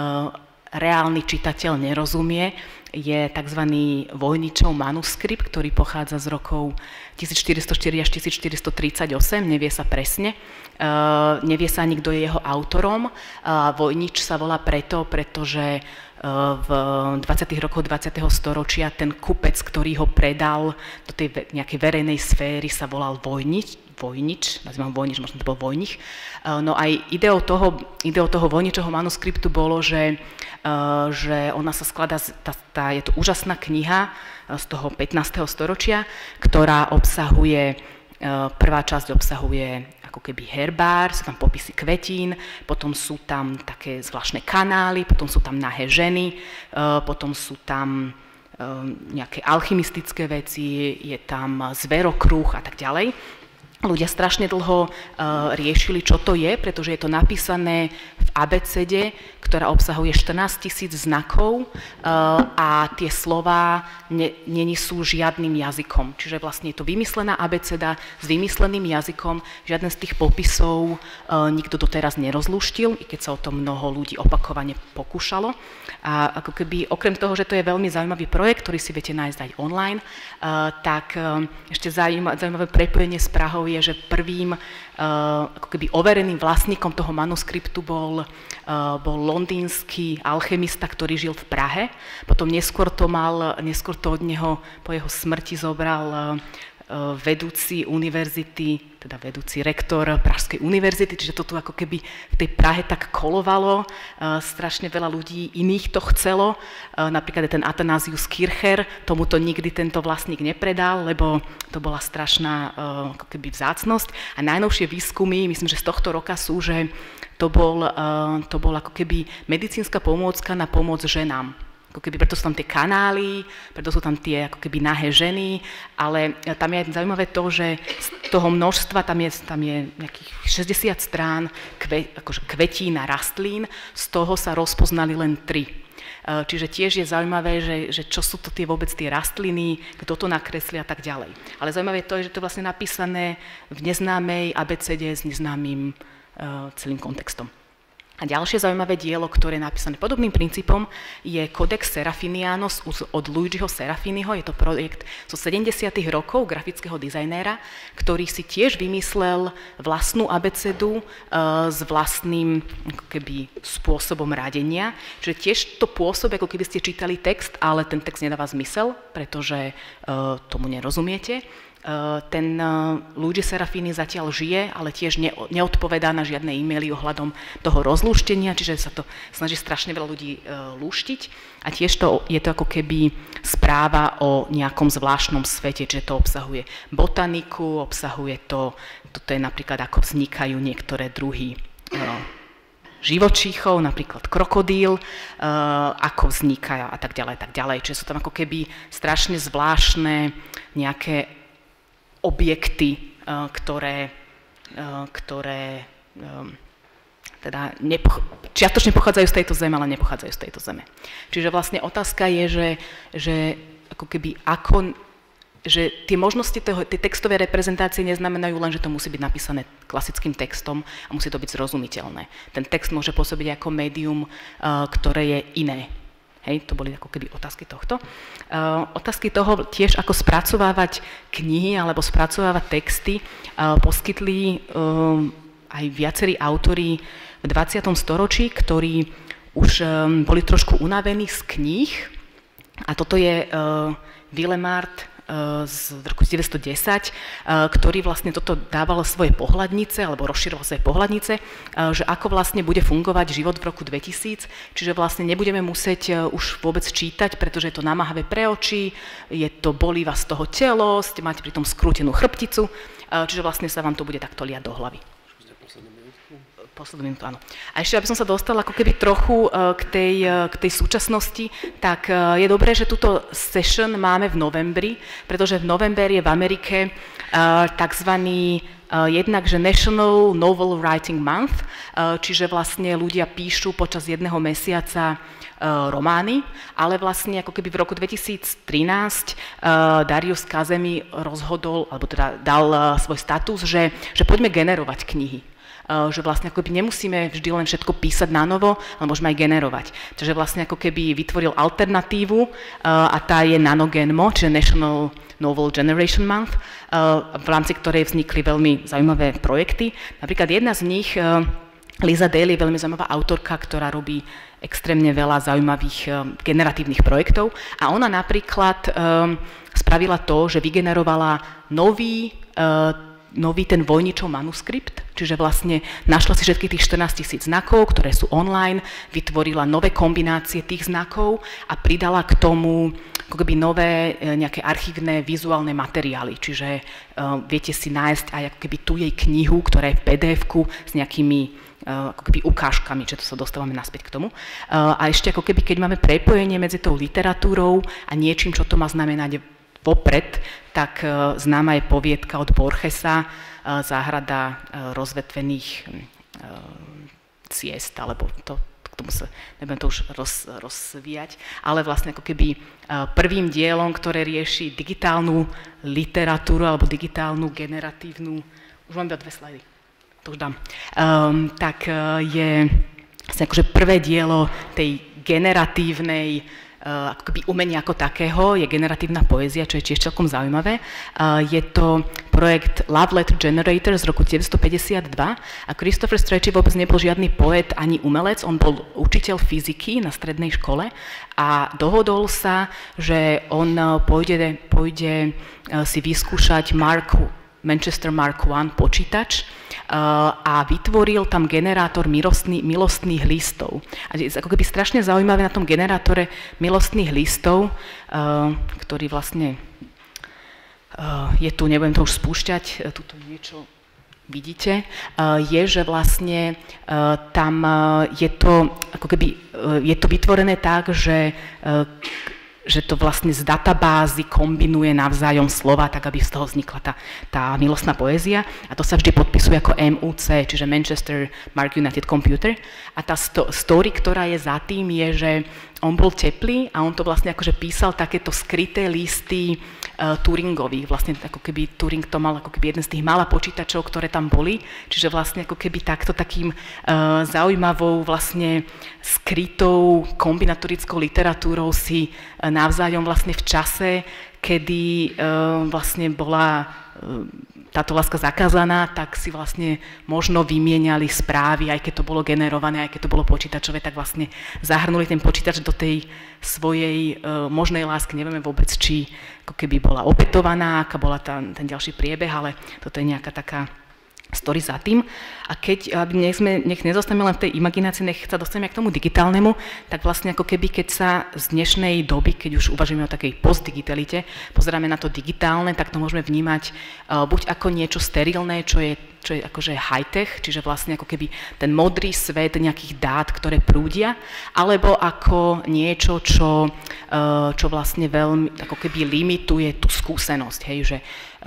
reálny čitateľ nerozumie, je tzv. Vojničov manuskript, ktorý pochádza z rokov tisícštyristoštyri až tisícštyristotridsaťosem, nevie sa presne, uh, nevie sa ani, kto je jeho autorom. Uh, Vojnič sa volá preto, pretože uh, v dvadsiatych rokoch dvadsiateho storočia ten kupec, ktorý ho predal do tej nejakej verejnej sféry, sa volal Vojnič, Vojnič, nazývam Vojnič, možno to bol Vojnich. No aj ideou toho, ideou toho Vojničovho manuskriptu bolo, že, že ona sa skladá, tá, tá, je to úžasná kniha z toho pätnásteho storočia, ktorá obsahuje, prvá časť obsahuje ako keby herbár, sú tam popisy kvetín, potom sú tam také zvláštne kanály, potom sú tam nahé ženy, potom sú tam nejaké alchymistické veci, je tam zverokruh a tak ďalej. Ľudia strašne dlho uh, riešili, čo to je, pretože je to napísané v abecede, ktorá obsahuje štrnásť tisíc znakov uh, a tie slová ne, není sú žiadnym jazykom. Čiže vlastne je to vymyslená abeceda s vymysleným jazykom, žiaden z tých popisov uh, nikto doteraz nerozluštil, i keď sa o tom mnoho ľudí opakovane pokúšalo. A ako keby, okrem toho, že to je veľmi zaujímavý projekt, ktorý si viete nájsť aj online, uh, tak uh, ešte zaujímavé prepojenie s Prahou je, že prvým uh, ako keby overeným vlastníkom toho manuskriptu bol, uh, bol londýnsky alchemista, ktorý žil v Prahe. Potom neskôr to mal, neskôr to od neho po jeho smrti zobral uh, vedúci univerzity, teda vedúci rektor Pražskej univerzity, čiže to tu ako keby v tej Prahe tak kolovalo, uh, strašne veľa ľudí iných to chcelo, uh, napríklad ten Athanasius Kircher, tomuto nikdy tento vlastník nepredal, lebo to bola strašná uh, ako keby vzácnosť a najnovšie výskumy, myslím, že z tohto roka sú, že to bol, uh, to bol ako keby medicínska pomôcka na pomoc ženám. Ako keby, preto sú tam tie kanály, preto sú tam tie ako keby nahé ženy, ale tam je zaujímavé to, že z toho množstva, tam je, tam je nejakých šesťdesiat strán kve, akože kvetín a rastlín, z toho sa rozpoznali len tri. Čiže tiež je zaujímavé, že, že čo sú to tie vôbec tie rastliny, kto to nakreslí a tak ďalej. Ale zaujímavé to je, že to je vlastne napísané v neznámej abecede s neznámym uh, celým kontextom. A ďalšie zaujímavé dielo, ktoré je napísané podobným princípom, je Codex Serafinianus od Luigiho Serafiniho. Je to projekt zo sedemdesiatych rokov grafického dizajnéra, ktorý si tiež vymyslel vlastnú abecedu uh, s vlastným ako keby, spôsobom radenia. Čiže tiež to pôsobí, ako keby ste čítali text, ale ten text nedáva zmysel, pretože uh, tomu nerozumiete. Ten Luigi Serafini zatiaľ žije, ale tiež neodpovedá na žiadne e-maily ohľadom toho rozlúštenia, čiže sa to snaží strašne veľa ľudí lúštiť. A tiež to, je to ako keby správa o nejakom zvláštnom svete, čiže to obsahuje botaniku, obsahuje to, toto je napríklad ako vznikajú niektoré druhy živočíchov, napríklad krokodíl, ako vzniká a tak ďalej, tak ďalej. Čiže sú tam ako keby strašne zvláštne nejaké objekty ktoré, ktoré teda nepoch- čiastočne pochádzajú z tejto zeme, ale nepochádzajú z tejto zeme. Čiže vlastne otázka je, že, že ako keby ako, že tie možnosti toho, tie textové reprezentácie neznamenajú len, že to musí byť napísané klasickým textom a musí to byť zrozumiteľné. Ten text môže pôsobiť ako médium, ktoré je iné. Hej, to boli ako keby otázky tohto. Uh, otázky toho tiež, ako spracovávať knihy alebo spracovávať texty, uh, poskytli uh, aj viacerí autori v dvadsiatom storočí, ktorí už um, boli trošku unavení z kníh. A toto je uh, Willemard uh, z roku devätnásť desať, uh, ktorý vlastne toto dával svoje pohľadnice, alebo rozširoval svoje pohľadnice, uh, že ako vlastne bude fungovať život v roku dvetisíc, čiže vlastne nebudeme musieť uh, už vôbec čítať, pretože je to namáhavé pre oči, je to bolí vás z toho telo, ste máte pritom skrútenú chrbticu, uh, čiže vlastne sa vám to bude takto liať do hlavy. Poslednú minútu, áno. A ešte, aby som sa dostala ako keby trochu uh, k, tej, uh, k tej súčasnosti, tak uh, je dobré, že túto session máme v novembri, pretože v novembri je v Amerike uh, takzvaný uh, jednak, že National Novel Writing Month, uh, čiže vlastne ľudia píšu počas jedného mesiaca uh, romány, ale vlastne ako keby v roku dvetisíctrinásť uh, Darius Kazemi rozhodol, alebo teda dal uh, svoj status, že, že poďme generovať knihy. Že vlastne ako keby nemusíme vždy len všetko písať na novo, ale môžeme aj generovať. Takže vlastne ako keby vytvoril alternatívu a tá je NaNoGenMo, čiže National Novel Generation Month, v rámci ktorej vznikli veľmi zaujímavé projekty. Napríklad jedna z nich, Lisa Daly, je veľmi zaujímavá autorka, ktorá robí extrémne veľa zaujímavých generatívnych projektov a ona napríklad spravila to, že vygenerovala nový nový ten Vojničov manuskript, čiže vlastne našla si všetkých tých štrnásť tisíc znakov, ktoré sú online, vytvorila nové kombinácie tých znakov a pridala k tomu ako keby nové nejaké archívne vizuálne materiály, čiže uh, viete si nájsť aj ako keby tú jej knihu, ktorá je v pé dé efku s nejakými uh, ako keby ukážkami, že to sa dostávame naspäť k tomu. Uh, a ešte ako keby, keď máme prepojenie medzi tou literatúrou a niečím, čo to má znamenať vopred, tak uh, známa je poviedka od Borgesa, uh, Záhrada uh, rozvetvených uh, ciest, alebo to, k tomu sa nebudem to už roz, rozvíjať, ale vlastne ako keby uh, prvým dielom, ktoré rieši digitálnu literatúru alebo digitálnu generatívnu, už mám iba dve slajdy, to už dám, um, tak uh, je vlastne akože prvé dielo tej generatívnej Uh, ako keby umenia ako takého, je generatívna poézia, čo je tiež celkom zaujímavé. Uh, je to projekt Love Letter Generator z roku devätnásťstopäťdesiatdva a Christopher Strachey vôbec nebol žiadny poet ani umelec, on bol učiteľ fyziky na strednej škole a dohodol sa, že on pôjde, pôjde uh, si vyskúšať Mark, Manchester Mark one počítač a vytvoril tam generátor milostný, milostných listov. A je ako keby strašne zaujímavé na tom generátore milostných listov, ktorý vlastne je tu, nebudem to už spúšťať, tuto niečo vidíte, je, že vlastne tam je to, ako keby, je to vytvorené tak, že že to vlastne z databázy kombinuje navzájom slova, tak aby z toho vznikla tá, tá milostná poézia. A to sa vždy podpisuje ako em ú cé, čiže Manchester Mark United Computer. A tá sto- story, ktorá je za tým, je, že on bol teplý a on to vlastne akože písal takéto skryté listy uh, Turingových. Vlastne ako keby Turing to mal ako keby jeden z tých mála počítačov, ktoré tam boli. Čiže vlastne ako keby takto takým uh, zaujímavou vlastne skrytou kombinatorickou literatúrou si uh, navzájom vlastne v čase, kedy uh, vlastne bola uh, táto láska zakázaná, tak si vlastne možno vymieniali správy, aj keď to bolo generované, aj keď to bolo počítačové, tak vlastne zahrnuli ten počítač do tej svojej uh, možnej lásky. Nevieme vôbec, či ako keby bola opätovaná, aká bola tá, ten ďalší priebeh, ale toto je nejaká taká story za tým. A keď, aby nech, sme, nech nezostaneme len v tej imaginácii, nech sa dostaneme k tomu digitálnemu, tak vlastne ako keby, keď sa z dnešnej doby, keď už uvažujeme o takej postdigitalite, pozeráme na to digitálne, tak to môžeme vnímať uh, buď ako niečo sterilné, čo je, čo je akože high-tech, čiže vlastne ako keby ten modrý svet nejakých dát, ktoré prúdia, alebo ako niečo, čo, uh, čo vlastne veľmi ako keby limituje tú skúsenosť, hej, že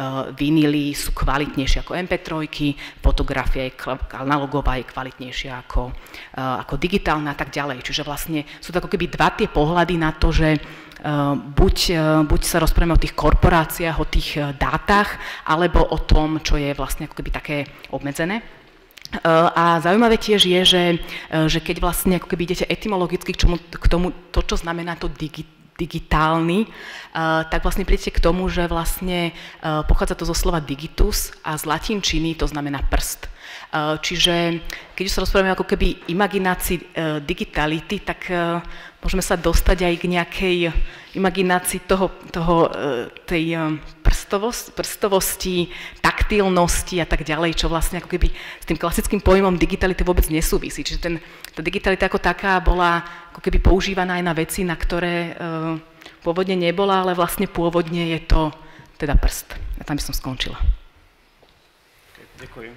vinily sú kvalitnejšie ako em pé tri, fotografia je analogová je kvalitnejšia ako, ako digitálna a tak ďalej. Čiže vlastne sú to ako keby dva tie pohľady na to, že buď, buď sa rozprávame o tých korporáciách, o tých dátach, alebo o tom, čo je vlastne ako keby také obmedzené. A zaujímavé tiež je, že, že keď vlastne ako keby idete etymologicky k, čomu, k tomu, to, čo znamená to digi, digitálny, tak vlastne prídete k tomu, že vlastne pochádza to zo slova digitus a z latinčiny to znamená prst. Čiže keď sa rozprávame ako keby imaginácii digitality, tak môžeme sa dostať aj k nejakej imaginácii toho, toho, tej prstovosti, prstovosti, taktilnosti a tak ďalej, čo vlastne ako keby s tým klasickým pojmom digitality vôbec nesúvisí. Čiže ten, tá digitalita ako taká bola ako keby používaná aj na veci, na ktoré pôvodne nebola, ale vlastne pôvodne je to teda prst. Ja tam by som skončila. Okay, ďakujem.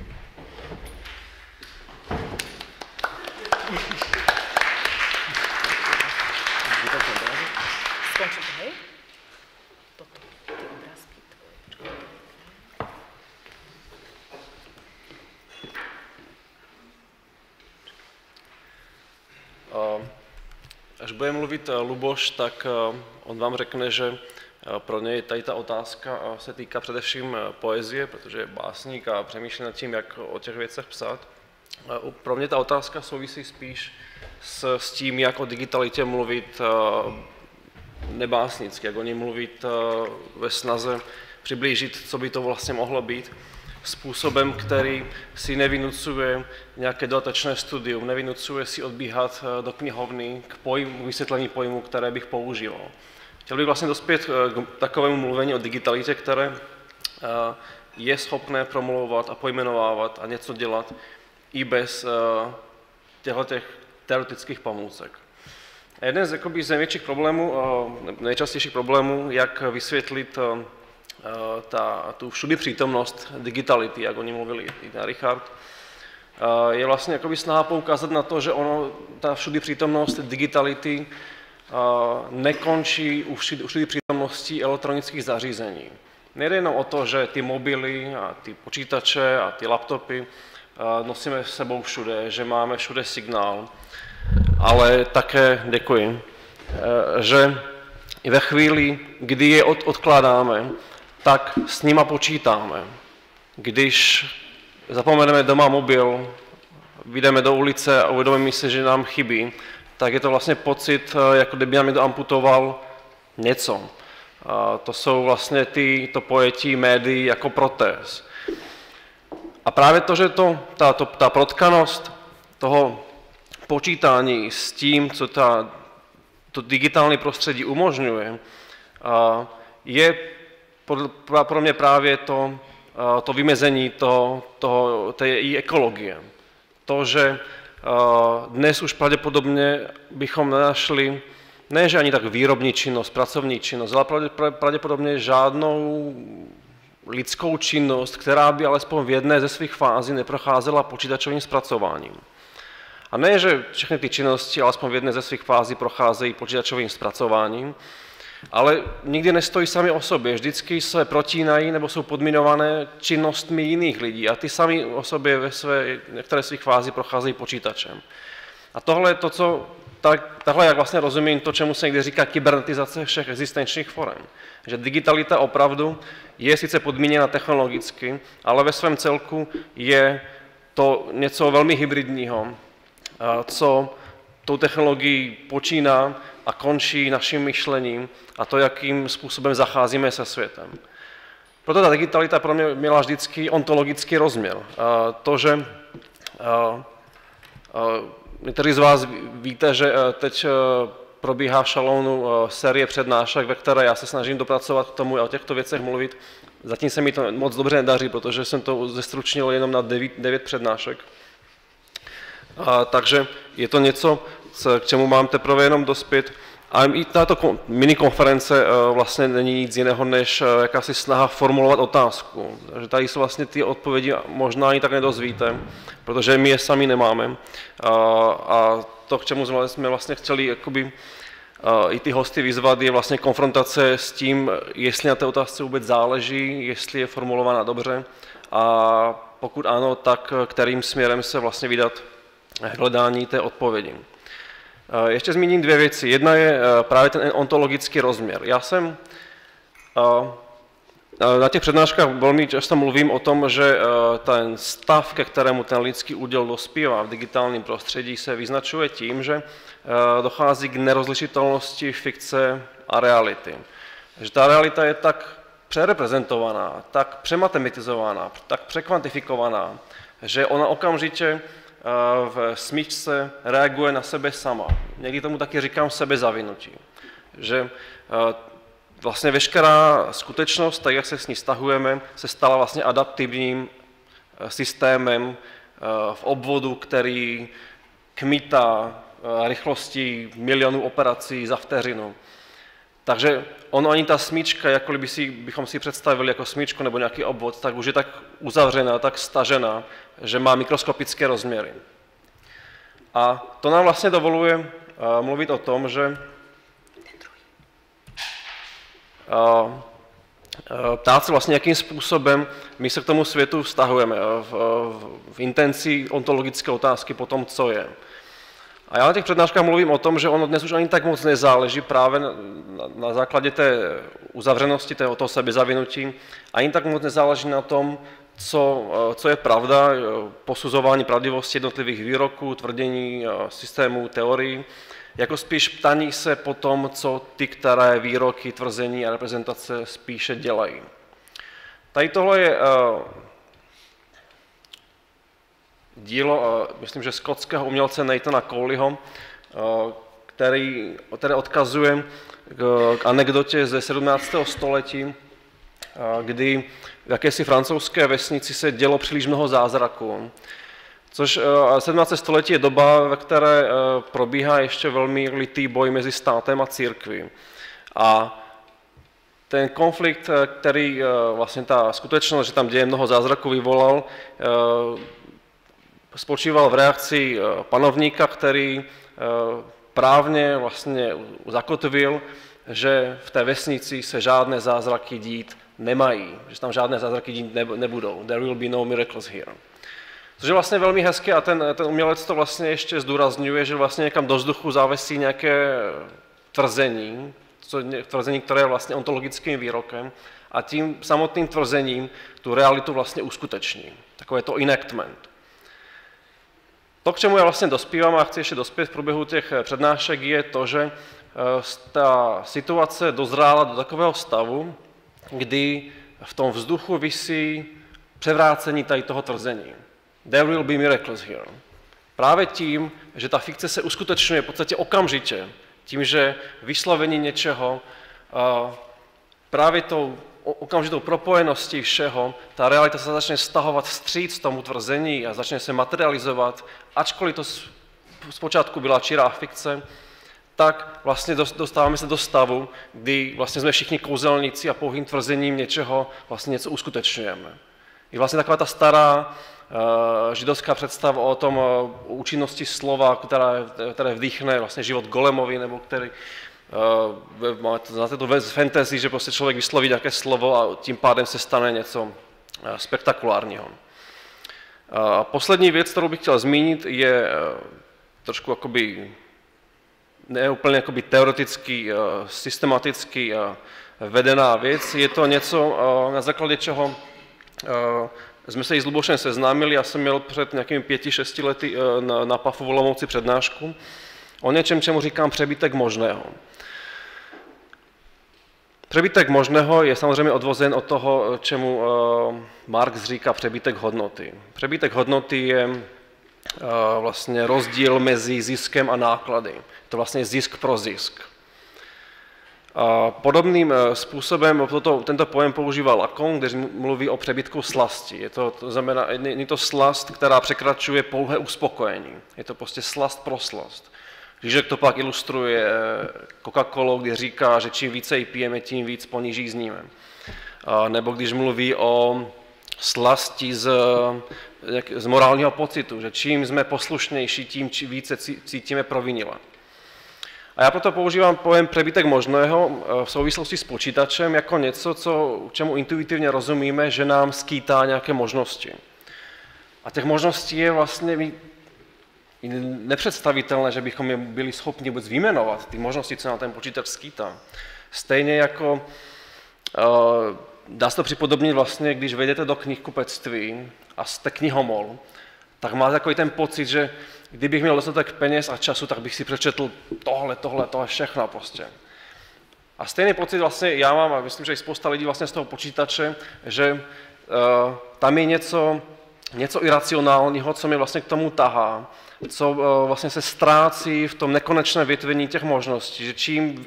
Skončím to, hej? Toto, tie obrázky tvoje. Až bude mluvit Luboš, tak on vám řekne, že pro něj tady ta otázka se týká především poezie, protože je básník a přemýšlí nad tím, jak o těch věcech psát. Pro mě ta otázka souvisí spíš s, s tím, jak o digitalitě mluvit nebásnicky, jak o ní mluvit ve snaze přiblížit, co by to vlastně mohlo být, způsobem, který si nevynucuje nějaké dodatečné studium, nevynucuje si odbíhat do knihovny k, pojmu, k vysvětlení pojmu, které bych používal. Chtěl bych vlastně dospět k takovému mluvení o digitalitě, které je schopné promlouvat a pojmenovávat a něco dělat i bez těchto teoretických pomůcek. Jeden z, jakoby, z největších problémů, nejčastějších problémů, jak vysvětlit ta, tu všudy přítomnost digitality, jak o ní mluvili i Richard, je vlastně jakoby snaha poukázat na to, že ono, ta všudy přítomnost digitality nekončí u všudy přítomnosti elektronických zařízení. Nejde jenom o to, že ty mobily a ty počítače a ty laptopy nosíme s sebou všude, že máme všude signál, ale také, děkuji, že i ve chvíli, kdy je od, odkládáme, tak s nima počítáme. Když zapomeneme doma mobil, vyjdeme do ulice a uvědomíme si, že nám chybí, tak je to vlastně pocit, jako kdyby nám někdo amputoval něco. A to jsou vlastně ty, to pojetí médií jako protéz. A právě to, že to, ta, to, ta protkanost toho počítání s tím, co ta, to digitální prostředí umožňuje, je pro mě právě to, to vymezení toho, toho, té její ekologie. To, že dnes už pravděpodobně bychom nenašli, ne že ani tak výrobní činnost, pracovní činnost, ale pravděpodobně žádnou lidskou činnost, která by alespoň v jedné ze svých fází neprocházela počítačovým zpracováním. A ne, že všechny ty činnosti alespoň v jedné ze svých fází procházejí počítačovým zpracováním, ale nikdy nestojí sami o sobě, vždycky se protínají nebo jsou podminované činnostmi jiných lidí a ty sami o sobě ve své některé svých fází procházejí počítačem. A tohle je to, co, tak, tahle jak vlastně rozumím to, čemu se někdy říká kybernetizace všech existenčních forem. Že digitalita opravdu je sice podmíněna technologicky, ale ve svém celku je to něco velmi hybridního, co tou technologií počíná a končí naším myšlením a to, jakým způsobem zacházíme se světem. Proto ta digitalita pro mě měla vždycky ontologický rozměr. To, že někteří z vás víte, že teď probíhá v Šalounu série přednášek, ve které já se snažím dopracovat k tomu a o těchto věcech mluvit. Zatím se mi to moc dobře nedaří, protože jsem to zestručnil jenom na devět přednášek. A, takže je to něco, k čemu mám teprve jenom dospět. A i tato minikonference vlastně není nic jiného, než jakási snaha formulovat otázku. Takže tady jsou vlastně ty odpovědi možná ani tak nedozvíte, protože my je sami nemáme. A, a to, k čemu jsme vlastně chtěli jakoby i ty hosty vyzvat, je vlastně konfrontace s tím, jestli na té otázce vůbec záleží, jestli je formulovaná dobře a pokud ano, tak kterým směrem se vlastně vydat hledání té odpovědi. Ještě zmíním dvě věci. Jedna je právě ten ontologický rozměr. Já jsem na těch přednáškách velmi často mluvím o tom, že ten stav, ke kterému ten lidský úděl dospívá v digitálním prostředí, se vyznačuje tím, že dochází k nerozlišitelnosti fikce a reality. Že ta realita je tak přereprezentovaná, tak přematematizovaná, tak překvantifikovaná, že ona okamžitě v smyčce reaguje na sebe sama. Někdy tomu taky říkám sebezavinutí. Že vlastně veškerá skutečnost, tak jak se s ní stahujeme, se stala vlastně adaptivním systémem v obvodu, který kmitá rychlostí milionů operací za vteřinu. Takže ono ani ta smyčka, jakkoliv by si, bychom si představili jako smyčku nebo nějaký obvod, tak už je tak uzavřená, tak stažená, že má mikroskopické rozměry. A to nám vlastně dovoluje mluvit o tom, že ptát se vlastně, jakým způsobem my se k tomu světu vztahujeme v, v intenci ontologické otázky po tom, co je. A já na těch přednáškách mluvím o tom, že ono dnes už ani tak moc nezáleží právě na, na základě té uzavřenosti, toho, toho sebezavinutí, ani tak moc nezáleží na tom, co, co je pravda, posuzování pravdivosti jednotlivých výroků, tvrdění, systémů, teorií, jako spíš ptaní se po tom, co ty, které výroky, tvrzení a reprezentace spíše dělají. Tady tohle je uh, dílo, uh, myslím, že skotského umělce Nathana Cowleyho, uh, který, které odkazuje k, k anekdotě ze sedmnáctého století, uh, kdy v jakési francouzské vesnici se dělo příliš mnoho zázraků. Což sedmnácté století je doba, ve které probíhá ještě velmi litý boj mezi státem a církví. A ten konflikt, který vlastně ta skutečnost, že tam děje mnoho zázraků, vyvolal, spočíval v reakci panovníka, který právně vlastně zakotvil, že v té vesnici se žádné zázraky dít nemají, že tam žádné zázraky dít nebudou. There will be no miracles here. Což je vlastně velmi hezké a ten, ten umělec to vlastně ještě zdůrazňuje, že vlastně někam do vzduchu závisí nějaké tvrzení, co, tvrzení, které je vlastně ontologickým výrokem a tím samotným tvrzením tu realitu vlastně uskuteční. Takové to enactment. To, k čemu já vlastně dospívám a chci ještě dospět v průběhu těch přednášek, je to, že ta situace dozrála do takového stavu, kdy v tom vzduchu visí převrácení tady toho tvrzení. There will be miracles here. Právě tím, že ta fikce se uskutečňuje v podstatě okamžitě, tím, že vyslovení něčeho, právě tou okamžitou propojeností všeho, ta realita se začne stahovat vstříc tomu tvrzení a začne se materializovat, ačkoliv to zpočátku byla čirá fikce, tak vlastně dostáváme se do stavu, kdy vlastně jsme všichni kouzelníci a pouhým tvrzením něčeho vlastně něco uskutečňujeme. Je vlastně taková ta stará židovská představa o tom o účinnosti slova, která, které vdýchne vlastně život golemovi, nebo který, znáte to z fantasy, že prostě člověk vysloví nějaké slovo a tím pádem se stane něco spektakulárního. A poslední věc, kterou bych chtěl zmínit, je trošku jakoby, ne úplně jakoby teoreticky, systematicky vedená věc. Je to něco, na základě čeho jsme se i s Lubošem seznámili, já jsem měl před nějakými pěti, šesti lety na, na PAFu v Olomouci přednášku o něčem, čemu říkám přebytek možného. Přebytek možného je samozřejmě odvozen od toho, čemu Marx říká přebytek hodnoty. Přebytek hodnoty je vlastně rozdíl mezi ziskem a náklady. Je to vlastně zisk pro zisk. A podobným způsobem toto, tento pojem používá Lacan, když mluví o přebytku slasti. Je to, to znamená, je to slast, která překračuje pouhé uspokojení. Je to prostě slast pro slast. Když to pak ilustruje Coca-Colou, kdy říká, že čím více ji pijeme, tím víc po ní žízníme. A nebo když mluví o slasti z, z morálního pocitu, že čím jsme poslušnější, tím více cítíme provinile. A já proto používám pojem přebytek možného v souvislosti s počítačem jako něco, co, čemu intuitivně rozumíme, že nám skýtá nějaké možnosti. A těch možností je vlastně nepředstavitelné, že bychom je byli schopni vůbec vyjmenovat, ty možnosti, co nám ten počítač skýtá. Stejně jako dá se to připodobnit vlastně, když vejdete do knihkupectví a jste knihomol, tak máte takový ten pocit, že kdybych měl dostatek peněz a času, tak bych si přečetl tohle, tohle, tohle, všechno prostě. A stejný pocit vlastně já mám, a myslím, že i spousta lidí vlastně z toho počítače, že uh, tam je něco, něco iracionálního, co mě vlastně k tomu tahá, co uh, vlastně se ztrácí v tom nekonečném větvení těch možností, že čím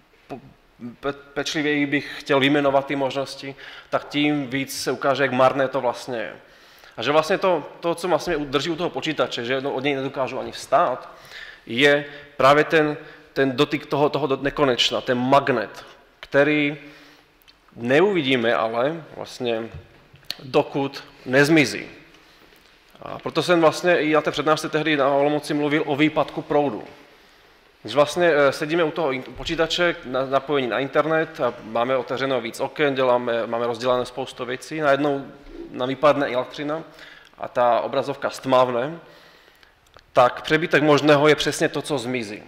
pečlivěji bych chtěl vyjmenovat ty možnosti, tak tím víc se ukáže, jak marné to vlastně je. A že vlastně to, to co vlastně drží u toho počítače, že od něj nedokážu ani vstát, je právě ten, ten dotyk toho, toho do nekonečna, ten magnet, který neuvidíme ale vlastně, dokud nezmizí. A proto jsem vlastně i na té přednášce tehdy na Olomouci mluvil o výpadku proudu. Když vlastně sedíme u toho počítače, napojení na internet a máme otevřeno víc oken, děláme, máme rozdělané spoustu věcí, najednou nám vypadne elektřina a ta obrazovka stmavne, tak přebytek možného je přesně to, co zmizí.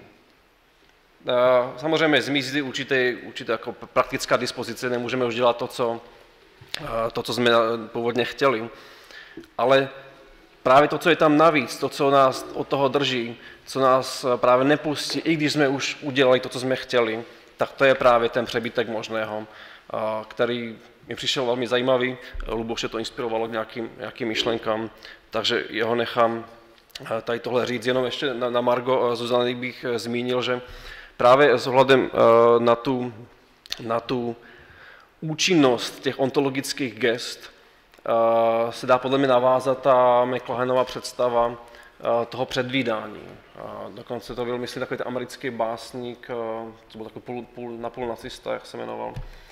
Samozřejmě zmizí určitě, určitě jako praktická dispozice, nemůžeme už dělat to, co, to, co jsme původně chtěli, ale právě to, co je tam navíc, to, co nás od toho drží, co nás právě nepustí, i když jsme už udělali to, co jsme chtěli, tak to je právě ten přebytek možného, který mi přišel velmi zajímavý. Luboše to inspirovalo k nějakým, nějakým myšlenkám, takže jeho nechám tady tohle říct. Jenom ještě na, na margo Zuzany bych zmínil, že právě s ohledem na tu, na tu účinnost těch ontologických gest se dá podle mě navázat ta McLuhanová představa toho předvídání. Dokonce to byl, myslím, takový ten americký básník, to byl takový půl, půl, napůl nacista, jak se jmenoval.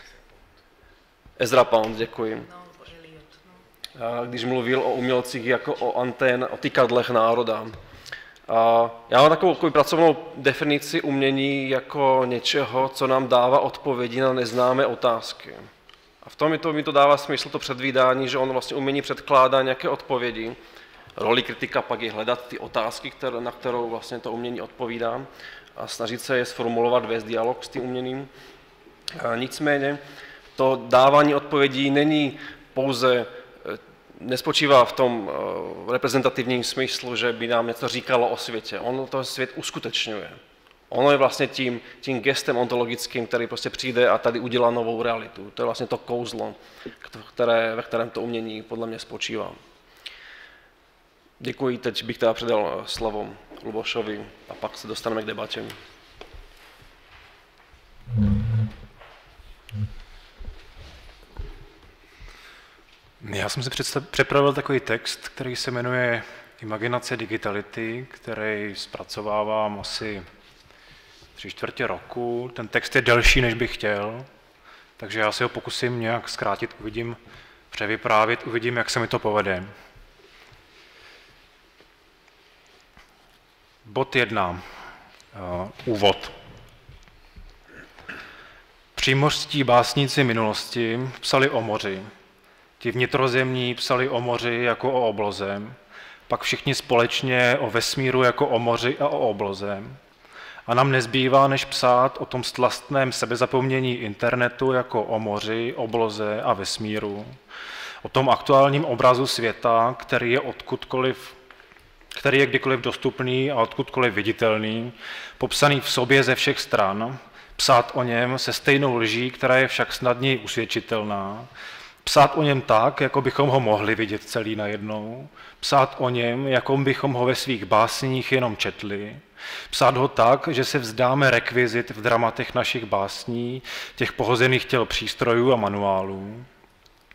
Ezra Pound, děkuji. Když mluvil o umělcích jako o antén, o tykadlech národa. Já mám takovou, takovou pracovnou definici umění jako něčeho, co nám dává odpovědi na neznámé otázky. A v tom mi to, mi to dává smysl, to předvídání, že on vlastně umění předkládá nějaké odpovědi. Roli kritika pak je hledat ty otázky, které, na kterou vlastně to umění odpovídá a snažit se je sformulovat, vést dialog s tím uměním. A nicméně to dávání odpovědí není pouze, nespočívá v tom reprezentativním smyslu, že by nám něco říkalo o světě. On to svět uskutečňuje. Ono je vlastně tím, tím gestem ontologickým, který prostě přijde a tady udělá novou realitu. To je vlastně to kouzlo, které, ve kterém to umění podle mě spočívá. Děkuji, teď bych teda předal slovo Lubošovi a pak se dostaneme k debatě. Já jsem si připravil takový text, který se jmenuje Imaginace digitality, který zpracovávám asi tři čtvrtě roku. Ten text je delší, než bych chtěl, takže já si ho pokusím nějak zkrátit, uvidím, převyprávět, uvidím, jak se mi to povede. Bod jedna. Uh, úvod. Přímořští básníci minulosti psali o moři. Ti vnitrozemní psali o moři jako o obloze, pak všichni společně o vesmíru jako o moři a o obloze. A nám nezbývá, než psát o tom stlastném sebezapomnění internetu jako o moři, obloze a vesmíru. O tom aktuálním obrazu světa, který je odkudkoliv, který je kdykoliv dostupný a odkudkoliv viditelný, popsaný v sobě ze všech stran, psát o něm se stejnou lží, která je však snadněji usvědčitelná, psát o něm tak, jako bychom ho mohli vidět celý najednou, psát o něm, jako bychom ho ve svých básních jenom četli, psát ho tak, že se vzdáme rekvizit v dramatech našich básní, těch pohozených těl přístrojů a manuálů.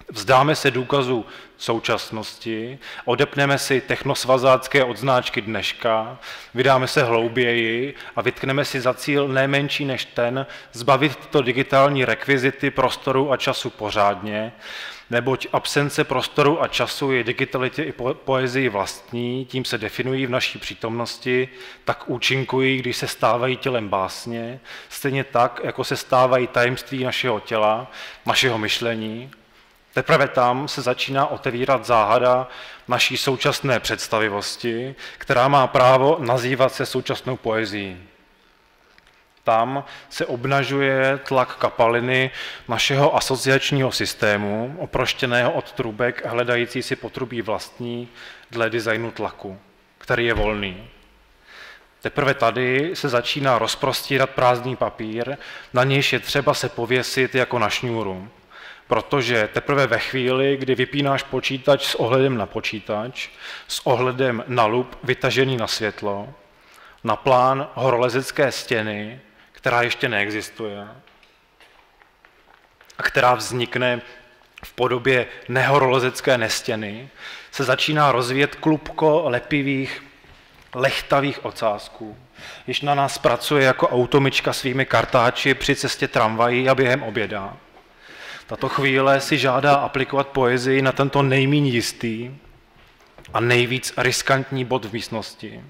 Vzdáme se důkazů současnosti, odepneme si technosvazácké odznáčky dneška, vydáme se hlouběji a vytkneme si za cíl nejmenší než ten zbavit tyto digitální rekvizity prostoru a času pořádně, neboť absence prostoru a času je digitalitě i po- poezii vlastní, tím se definují v naší přítomnosti, tak účinkují, když se stávají tělem básně, stejně tak, jako se stávají tajemství našeho těla, našeho myšlení. Teprve tam se začíná otevírat záhada naší současné představivosti, která má právo nazývat se současnou poezií. Tam se obnažuje tlak kapaliny našeho asociačního systému, oproštěného od trubek a hledající si potrubí vlastní dle designu tlaku, který je volný. Teprve tady se začíná rozprostírat prázdný papír, na nějž je třeba se pověsit jako na šňůru. Protože teprve ve chvíli, kdy vypínáš počítač s ohledem na počítač, s ohledem na lup vytažený na světlo, na plán horolezecké stěny, která ještě neexistuje a která vznikne v podobě nehorolezecké nestěny, se začíná rozvíjet klubko lepivých, lechtavých ocásků, jež na nás pracuje jako automička svými kartáči při cestě tramvají a během oběda. Tato chvíle si žádá aplikovat poezii na tento nejmíň jistý a nejvíc riskantní bod v místnosti,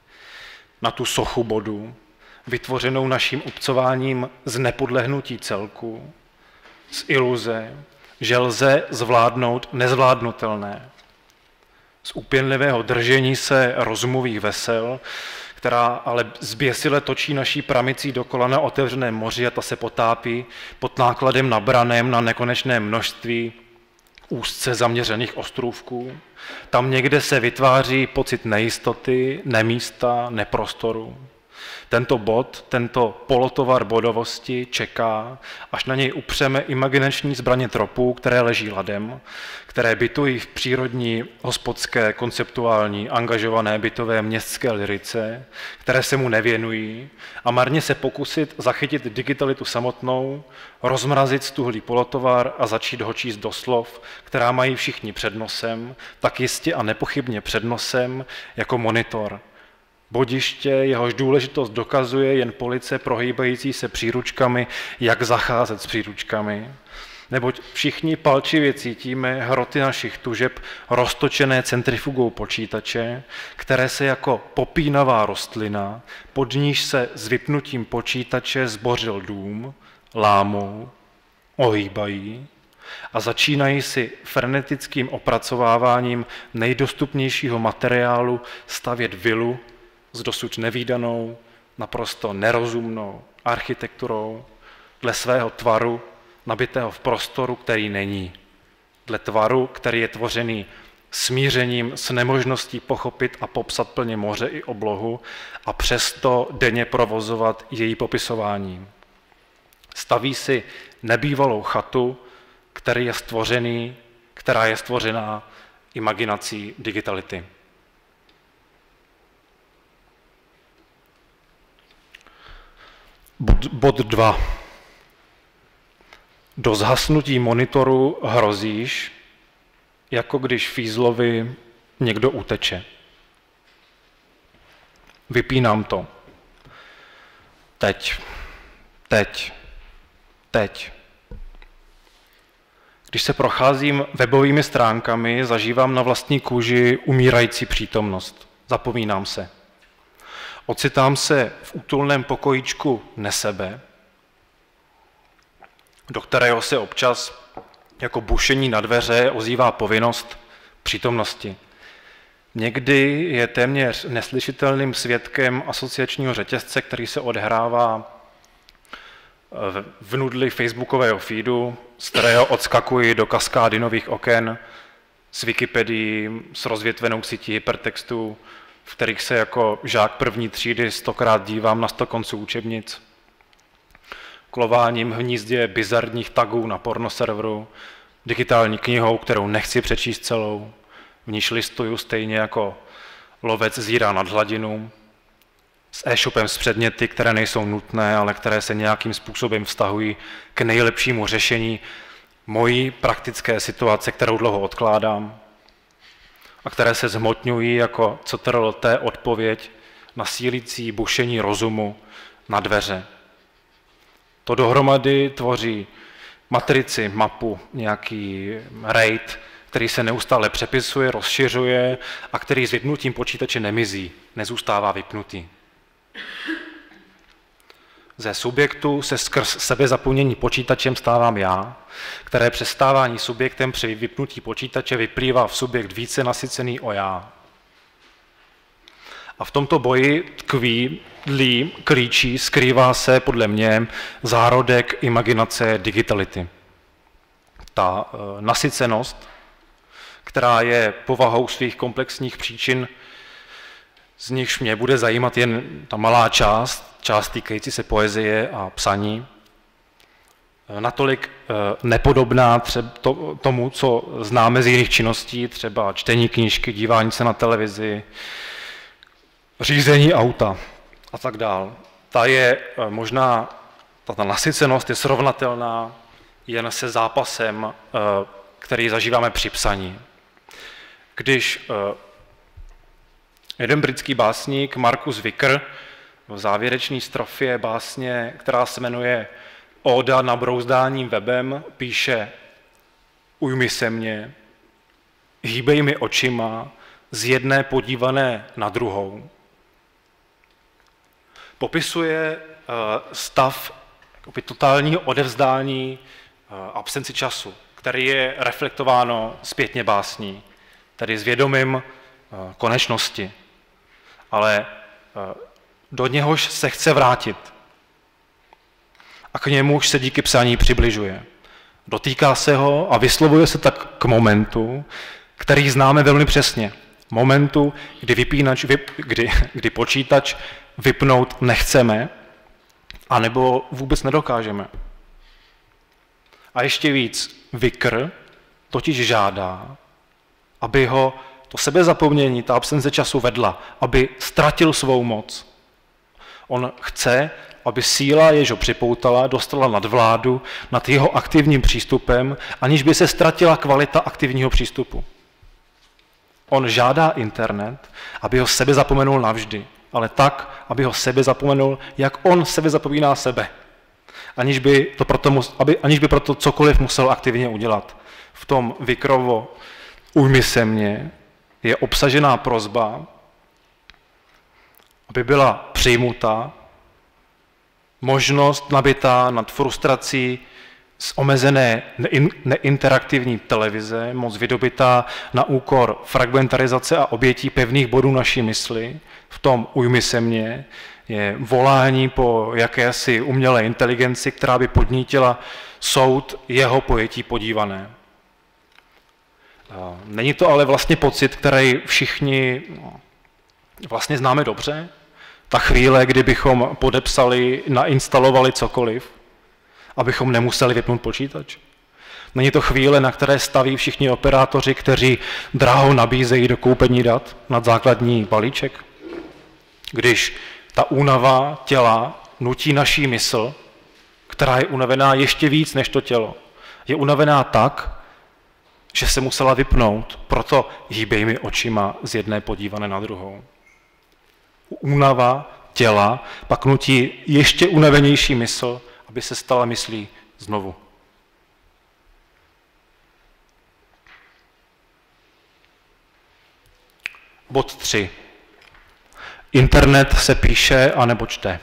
na tu sochu bodu, vytvořenou naším obcováním z nepodlehnutí celku, z iluze, že lze zvládnout nezvládnutelné, z úpěnlivého držení se rozumových vesel, která ale zběsile točí naší pramicí dokola na otevřeném moři a ta se potápí pod nákladem nabraném na nekonečné množství úzce zaměřených ostrůvků. Tam někde se vytváří pocit nejistoty, nemísta, neprostoru. Tento bod, tento polotovar bodovosti čeká, až na něj upřeme imaginační zbraně tropů, které leží ladem, které bytují v přírodní, hospodské, konceptuální, angažované bytové městské lyrice, které se mu nevěnují a marně se pokusit zachytit digitalitu samotnou, rozmrazit stuhlý polotovar a začít ho číst do slov, která mají všichni před nosem, tak jistě a nepochybně před nosem jako monitor. Bodiště, jehož důležitost dokazuje jen police prohýbající se příručkami, jak zacházet s příručkami. Neboť všichni palčivě cítíme hroty našich tužeb roztočené centrifugou počítače, které se jako popínavá rostlina, pod níž se s vypnutím počítače zbořil dům, lámou, ohýbají a začínají si frenetickým opracováváním nejdostupnějšího materiálu stavět vilu s dosud nevídanou, naprosto nerozumnou architekturou, dle svého tvaru, nabitého v prostoru, který není. Dle tvaru, který je tvořený smířením s nemožností pochopit a popsat plně moře i oblohu a přesto denně provozovat její popisováním. Staví si nebývalou chatu, který je stvořený, která je stvořená imaginací digitality. Bod dva. Do zhasnutí monitoru hrozíš, jako když fízlovi někdo uteče. Vypínám to. Teď. Teď. Teď. Když se procházím webovými stránkami, zažívám na vlastní kůži umírající přítomnost. Zapomínám se. Ocitám se v útulném pokojíčku nesebe, do kterého se občas jako bušení na dveře ozývá povinnost přítomnosti. Někdy je téměř neslyšitelným svědkem asociačního řetězce, který se odhrává v nudli facebookového feedu, z kterého odskakuji do kaskády nových oken, s Wikipedií, s rozvětvenou sítí hypertextů, v kterých se jako žák první třídy stokrát dívám na sto konců učebnic, klováním v hnízdě bizarních tagů na pornoserveru, digitální knihou, kterou nechci přečíst celou, v níž listuju stejně jako lovec zírá nad hladinu, s e-shopem s předměty, které nejsou nutné, ale které se nějakým způsobem vztahují k nejlepšímu řešení mojí praktické situace, kterou dlouho odkládám a které se zhmotňují jako C T R L T odpověď na sílící bušení rozumu na dveře. To dohromady tvoří matrici, mapu, nějaký RAID, který se neustále přepisuje, rozšiřuje a který s vypnutím počítače nemizí, nezůstává vypnutý. Ze subjektu se skrz sebezaplnění počítačem stávám já, které přestávání subjektem při vypnutí počítače vyplývá v subjekt více nasycený o já. A v tomto boji tkví, dlí, klíčí, skrývá se podle mě zárodek imaginace digitality. Ta e, nasycenost, která je povahou svých komplexních příčin, z nichž mě bude zajímat jen ta malá část, část týkající se poezie a psaní, natolik nepodobná třeba tomu, co známe z jiných činností, třeba čtení knížky, dívání se na televizi, řízení auta a tak dál. Ta je možná, ta nasycenost je srovnatelná jen se zápasem, který zažíváme při psaní. Když jeden britský básník, Marcus Vicker, v závěrečné strofě básně, která se jmenuje Óda na brouzdání webem, píše: ujmi se mě, hýbej mi očima, z jedné podívané na druhou. Popisuje stav totálního odevzdání, absenci času, který je reflektováno zpětně básní, tedy s vědomím konečnosti. Ale do něhož se chce vrátit. A k němuž se díky psání přibližuje. Dotýká se ho a vyslovuje se tak k momentu, který známe velmi přesně. Momentu, kdy, vypínač, vyp, kdy, kdy počítač vypnout nechceme, anebo vůbec nedokážeme. A ještě víc, Vicker totiž žádá, aby ho to sebezapomnění, ta absence času vedla, aby ztratil svou moc. On chce, aby síla, jež ho připoutala, dostala nadvládu nad jeho aktivním přístupem, aniž by se ztratila kvalita aktivního přístupu. On žádá internet, aby ho sebe zapomenul navždy, ale tak, aby ho sebe zapomenul, jak on sebe zapomíná sebe, aniž by, to proto, aby, aniž by proto cokoliv musel aktivně udělat. V tom Vickerovo ujmi se mě je obsažená prosba, aby byla přijmuta možnost nabitá nad frustrací z omezené neinteraktivní televize, moc vydobitá na úkor fragmentarizace a obětí pevných bodů naší mysli. V tom ujmi se mě je volání po jakési umělé inteligenci, která by podnítila soud jeho pojetí podívané. Není to ale vlastně pocit, který všichni vlastně známe dobře. Ta chvíle, kdy bychom podepsali, nainstalovali cokoliv, abychom nemuseli vypnout počítač. Není to chvíle, na které staví všichni operátoři, kteří draho nabízejí do koupení dat nad základní balíček. Když ta únava těla nutí naší mysl, která je unavená ještě víc než to tělo. Je unavená tak, že se musela vypnout, proto hýbej mi očima z jedné podívané na druhou. Únava těla pak nutí ještě unavenější mysl, aby se stala myslí znovu. Bod tři. Internet se píše anebo čte.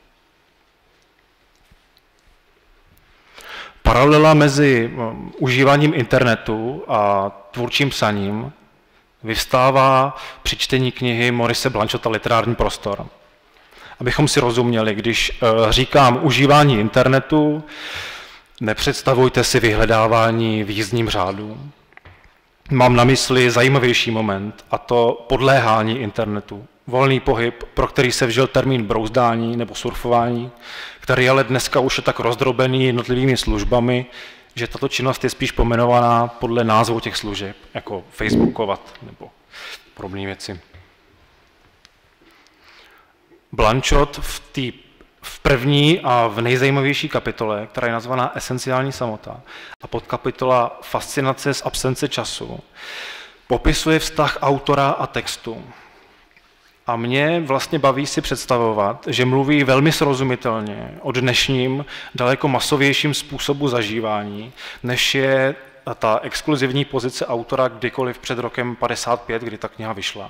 Paralela mezi užíváním internetu a tvůrčím psaním vyvstává při čtení knihy Maurice Blanchota Literární prostor. Abychom si rozuměli, když říkám užívání internetu, nepředstavujte si vyhledávání v jízdním řádu. Mám na mysli zajímavější moment, a to podléhání internetu. Volný pohyb, pro který se vžil termín brouzdání nebo surfování, který ale dneska už je tak rozdrobený jednotlivými službami, že tato činnost je spíš pomenovaná podle názvu těch služeb, jako facebookovat nebo podobné věci. Blanchot v, tý, v první a v nejzajímavější kapitole, která je nazvaná Esenciální samota a podkapitola Fascinace z absence času, popisuje vztah autora a textu. A mě vlastně baví si představovat, že mluví velmi srozumitelně o dnešním, daleko masovějším způsobu zažívání, než je ta exkluzivní pozice autora kdykoliv před rokem padesát pět, kdy ta kniha vyšla.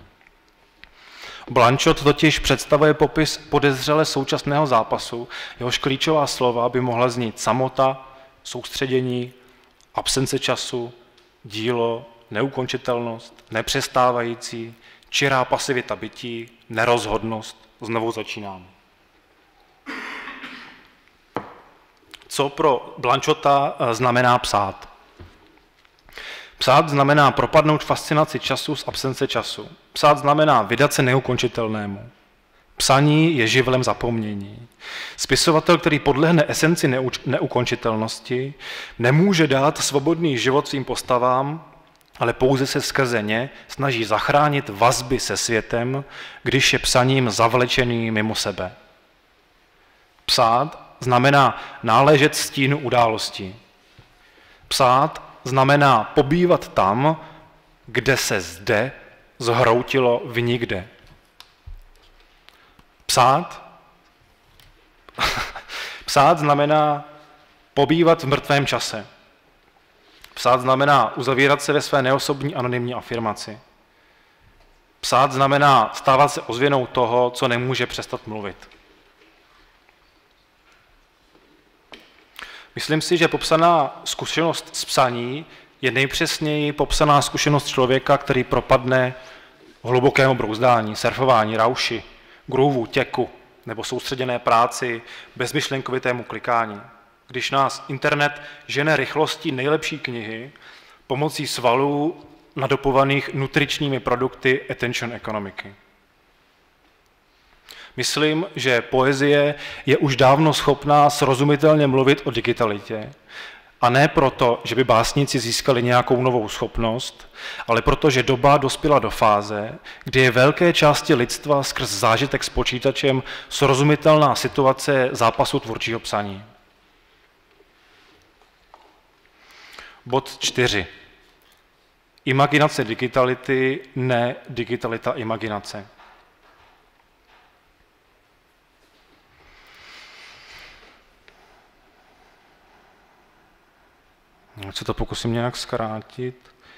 Blanchot totiž představuje popis podezřele současného zápasu, jehož klíčová slova by mohla znít samota, soustředění, absence času, dílo, neukončitelnost, nepřestávající, čirá pasivita bytí, nerozhodnost, znovu začínám. Co pro Blanchota znamená psát? Psát znamená propadnout fascinaci času z absence času. Psát znamená vydat se neukončitelnému. Psaní je živlem zapomnění. Spisovatel, který podlehne esenci neuč- neukončitelnosti, nemůže dát svobodný život svým postavám, ale pouze se skrze ně snaží zachránit vazby se světem, když je psaním zavlečený mimo sebe. Psát znamená náležet stínu událostí. Psát znamená pobývat tam, kde se zde zhroutilo v nikde. Psát? Psát znamená pobývat v mrtvém čase. Psát znamená uzavírat se ve své neosobní anonymní afirmaci. Psát znamená stávat se ozvěnou toho, co nemůže přestat mluvit. Myslím si, že popsaná zkušenost z psaní je nejpřesněji popsaná zkušenost člověka, který propadne hlubokému brouzdání, surfování, rauši, groovu, těku nebo soustředěné práci, bezmyšlenkovitému klikání. Když nás internet žene rychlostí nejlepší knihy pomocí svalů nadopovaných nutričními produkty attention ekonomiky. Myslím, že poezie je už dávno schopná srozumitelně mluvit o digitalitě. A ne proto, že by básníci získali nějakou novou schopnost, ale proto, že doba dospěla do fáze, kdy je velké části lidstva skrz zážitek s počítačem srozumitelná situace zápasu tvůrčího psaní. Bod čtyři. Imaginace digitality, ne digitalita imaginace. Teď se to pokusím nějak zkrátit.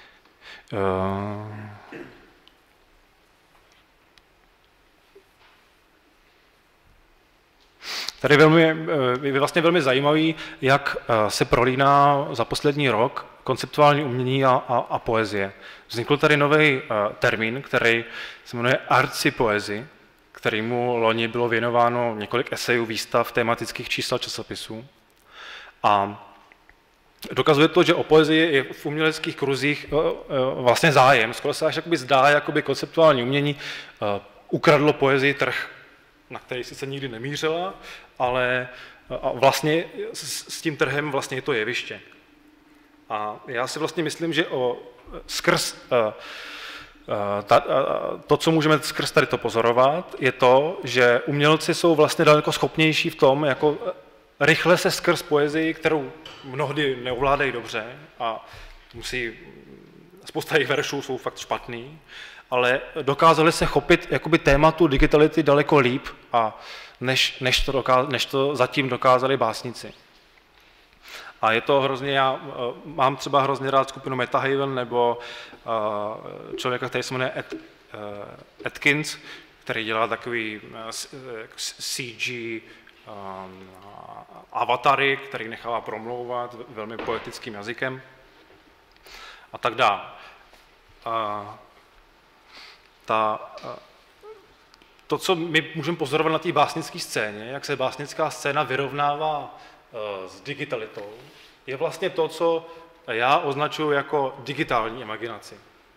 Tady velmi, je vlastně velmi zajímavý, jak se prolíná za poslední rok konceptuální umění a, a, a poezie. Vznikl tady nový termín, který se jmenuje artsy poezy, kterému loni bylo věnováno několik esejů, výstav, tematických čísel časopisů. A dokazuje to, že o poezii je v uměleckých kruzích vlastně zájem. Skoro se až jakoby zdá, jakoby konceptuální umění ukradlo poezii trh, na který sice nikdy nemířila, ale vlastně s tím trhem vlastně je to jeviště. A já si vlastně myslím, že o, skrz ta, to, co můžeme skrz tady to pozorovat, je to, že umělci jsou vlastně daleko schopnější v tom, jako rychle se skrz poezii, kterou mnohdy neovládají dobře a musí, spousta jejich veršů jsou fakt špatný, ale dokázali se chopit jakoby tématu digitality daleko líp, a než, než, to dokáz, než to zatím dokázali básníci. A je to hrozně, já mám třeba hrozně rád skupinu Metahaven nebo uh, člověka, který se jmenuje At, uh, Atkins, který dělá takový uh, C G um, avatary, který nechává promlouvat velmi poetickým jazykem a tak dále. Uh, ta, uh, to, co my můžeme pozorovat na té básnické scéně, jak se básnická scéna vyrovnává s digitalitou, je vlastně to, co já označuji jako digitální imaginaci.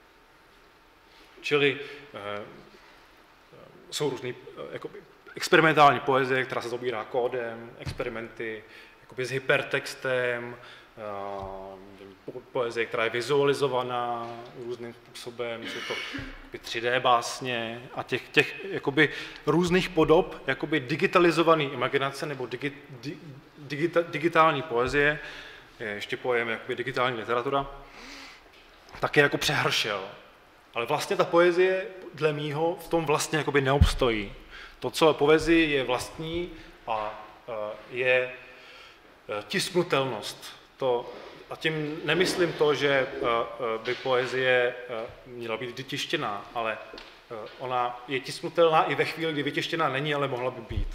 Čili eh, jsou různé eh, experimentální poezie, která se zabírá kódem, experimenty jakoby s hypertextem, poezie, která je vizualizovaná různým způsobem, jsou to tři dé básně a těch, těch jakoby různých podob, jakoby digitalizované imaginace nebo digi, di, digita, digitální poezie, je ještě pojem jakoby digitální literatura, tak je jako přehršel. Ale vlastně ta poezie dle mýho v tom vlastně jakoby neobstojí. To, co poezii je vlastní a je tisknutelnost. To, a tím nemyslím to, že by poezie měla být tištěná, ale ona je tisknutelná i ve chvíli, kdy vytištěná není, ale mohla by být.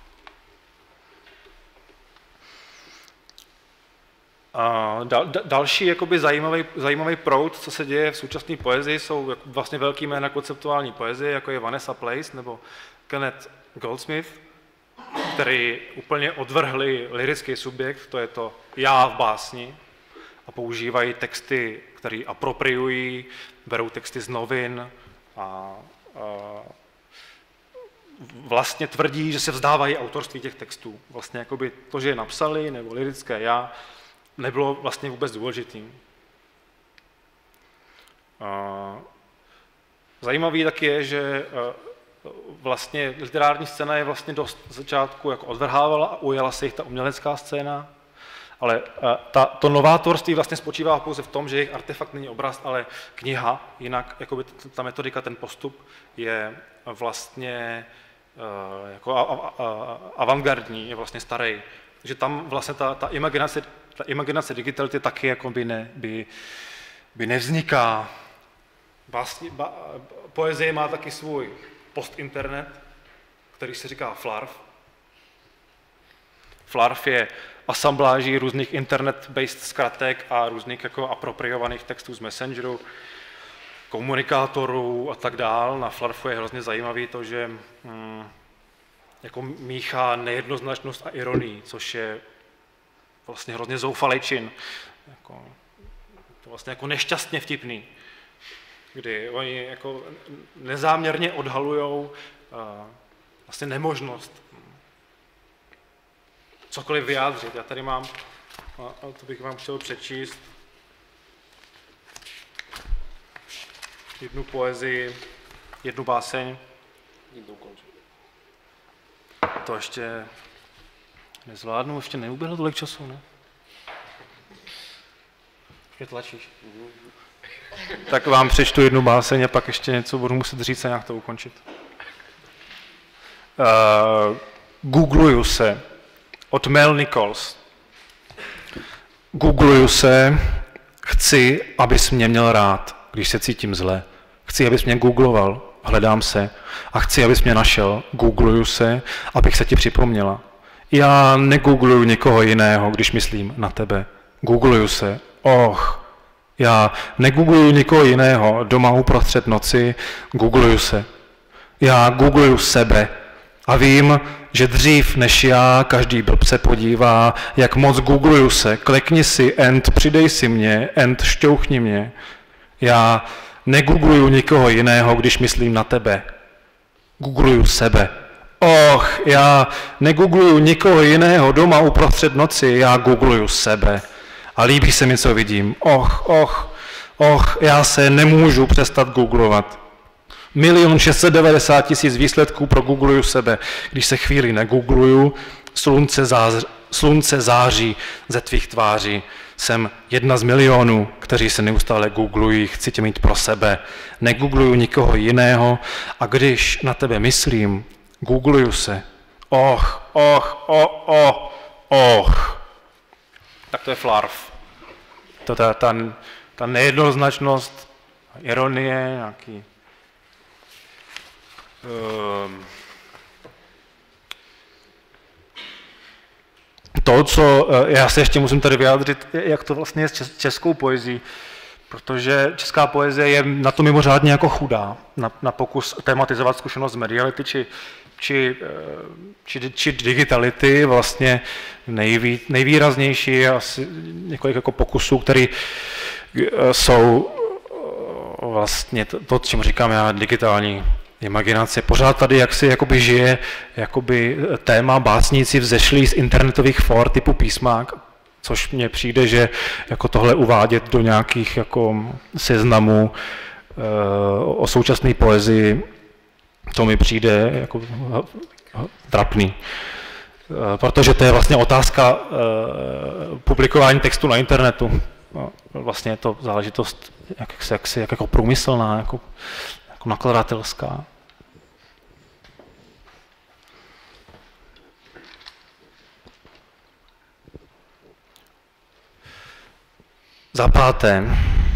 A dal, další jakoby zajímavý, zajímavý proud, co se děje v současné poezii, jsou vlastně velký jména konceptuální poezie, jako je Vanessa Place nebo Kenneth Goldsmith, který úplně odvrhli lyrický subjekt, to je to já v básni, a používají texty, které apropriují, berou texty z novin a, a vlastně tvrdí, že se vzdávají autorství těch textů. Vlastně jakoby to, že je napsali, nebo lyrické já, nebylo vlastně vůbec důležitým. A zajímavý taky je, že vlastně literární scéna je vlastně dost z začátku jako odvrhávala a ujala se jich ta umělecká scéna, ale ta, to novátorství vlastně spočívá pouze v tom, že jejich artefakt není obraz, ale kniha, jinak jakoby ta metodika, ten postup je vlastně jako avantgardní, je vlastně starý. Takže tam vlastně ta, ta imaginace, ta imaginace digitality taky jakoby ne, by, by nevzniká. Vlastně, ba, poezie má taky svůj postinternet, který se říká Flarf. Flarf je asambláží různých internet-based zkratek a různých jako apropriovaných textů z Messengeru, komunikátorů a tak dál. Na Flarfu je hrozně zajímavý to, že hm, jako míchá nejednoznačnost a ironii, což je vlastně hrozně zoufalý čin. Jako, to vlastně jako nešťastně vtipný, kdy oni jako nezáměrně odhalujou uh, vlastně nemožnost cokoliv vyjádřit. Já tady mám, a, a to bych vám chtěl přečíst, jednu poezii, jednu báseň. To ještě nezvládnu, ještě neuběhlo tolik času, ne? Mě tlačíš. Tak vám přečtu jednu báseň a pak ještě něco budu muset říct a nějak to ukončit. Uh, Googluju se od Mel Nichols. Googluju se, chci, abys mě měl rád, když se cítím zle. Chci, abys mě googloval, hledám se a chci, abys mě našel. Googluju se, abych se ti připomněla. Já negoogluju nikoho jiného, když myslím na tebe. Googluju se, och, já negoogluju nikoho jiného doma uprostřed noci, googluju se. Já googluju sebe a vím, že dřív než já, každý blb se podívá, jak moc googluju se, klikni si end, přidej si mě, end, šťouchni mě. Já negoogluju nikoho jiného, když myslím na tebe. Googluju sebe. Och, já negoogluju nikoho jiného doma uprostřed noci, já googluju sebe. A líbí se mi, co vidím. Och, och, och, já se nemůžu přestat googlovat. Milion šest set devadesát tisíc výsledků pro googluju sebe. Když se chvíli negoogluju, slunce, zář, slunce září ze tvých tváří. Jsem jedna z milionů, kteří se neustále googlují, chci tě mít pro sebe. Negoogluju nikoho jiného a když na tebe myslím, googluju se. Och, och, o, o, och. Tak to je Flarf. To ta, ta, ta nejednoznačnost, ironie, nějaký... Um, to, co já se ještě musím tady vyjádřit, jak to vlastně je s českou poezií, protože česká poezie je na to mimořádně jako chudá, na, na pokus tematizovat zkušenost z mediality či, či, či, či digitality, vlastně nejví, nejvýraznější asi několik jako pokusů, které jsou vlastně to, to, čemu říkám já, digitální imaginace. Pořád tady jaksi jakoby žije jakoby téma básníci vzešlý z internetových for typu Písmák, Což mně přijde, že jako tohle uvádět do nějakých jako seznamů o současné poezii, to mi přijde jako trapný. Protože to je vlastně otázka publikování textu na internetu. Vlastně je to záležitost jak, jak, jak jako průmyslná, jako, jako nakladatelská. Za páté,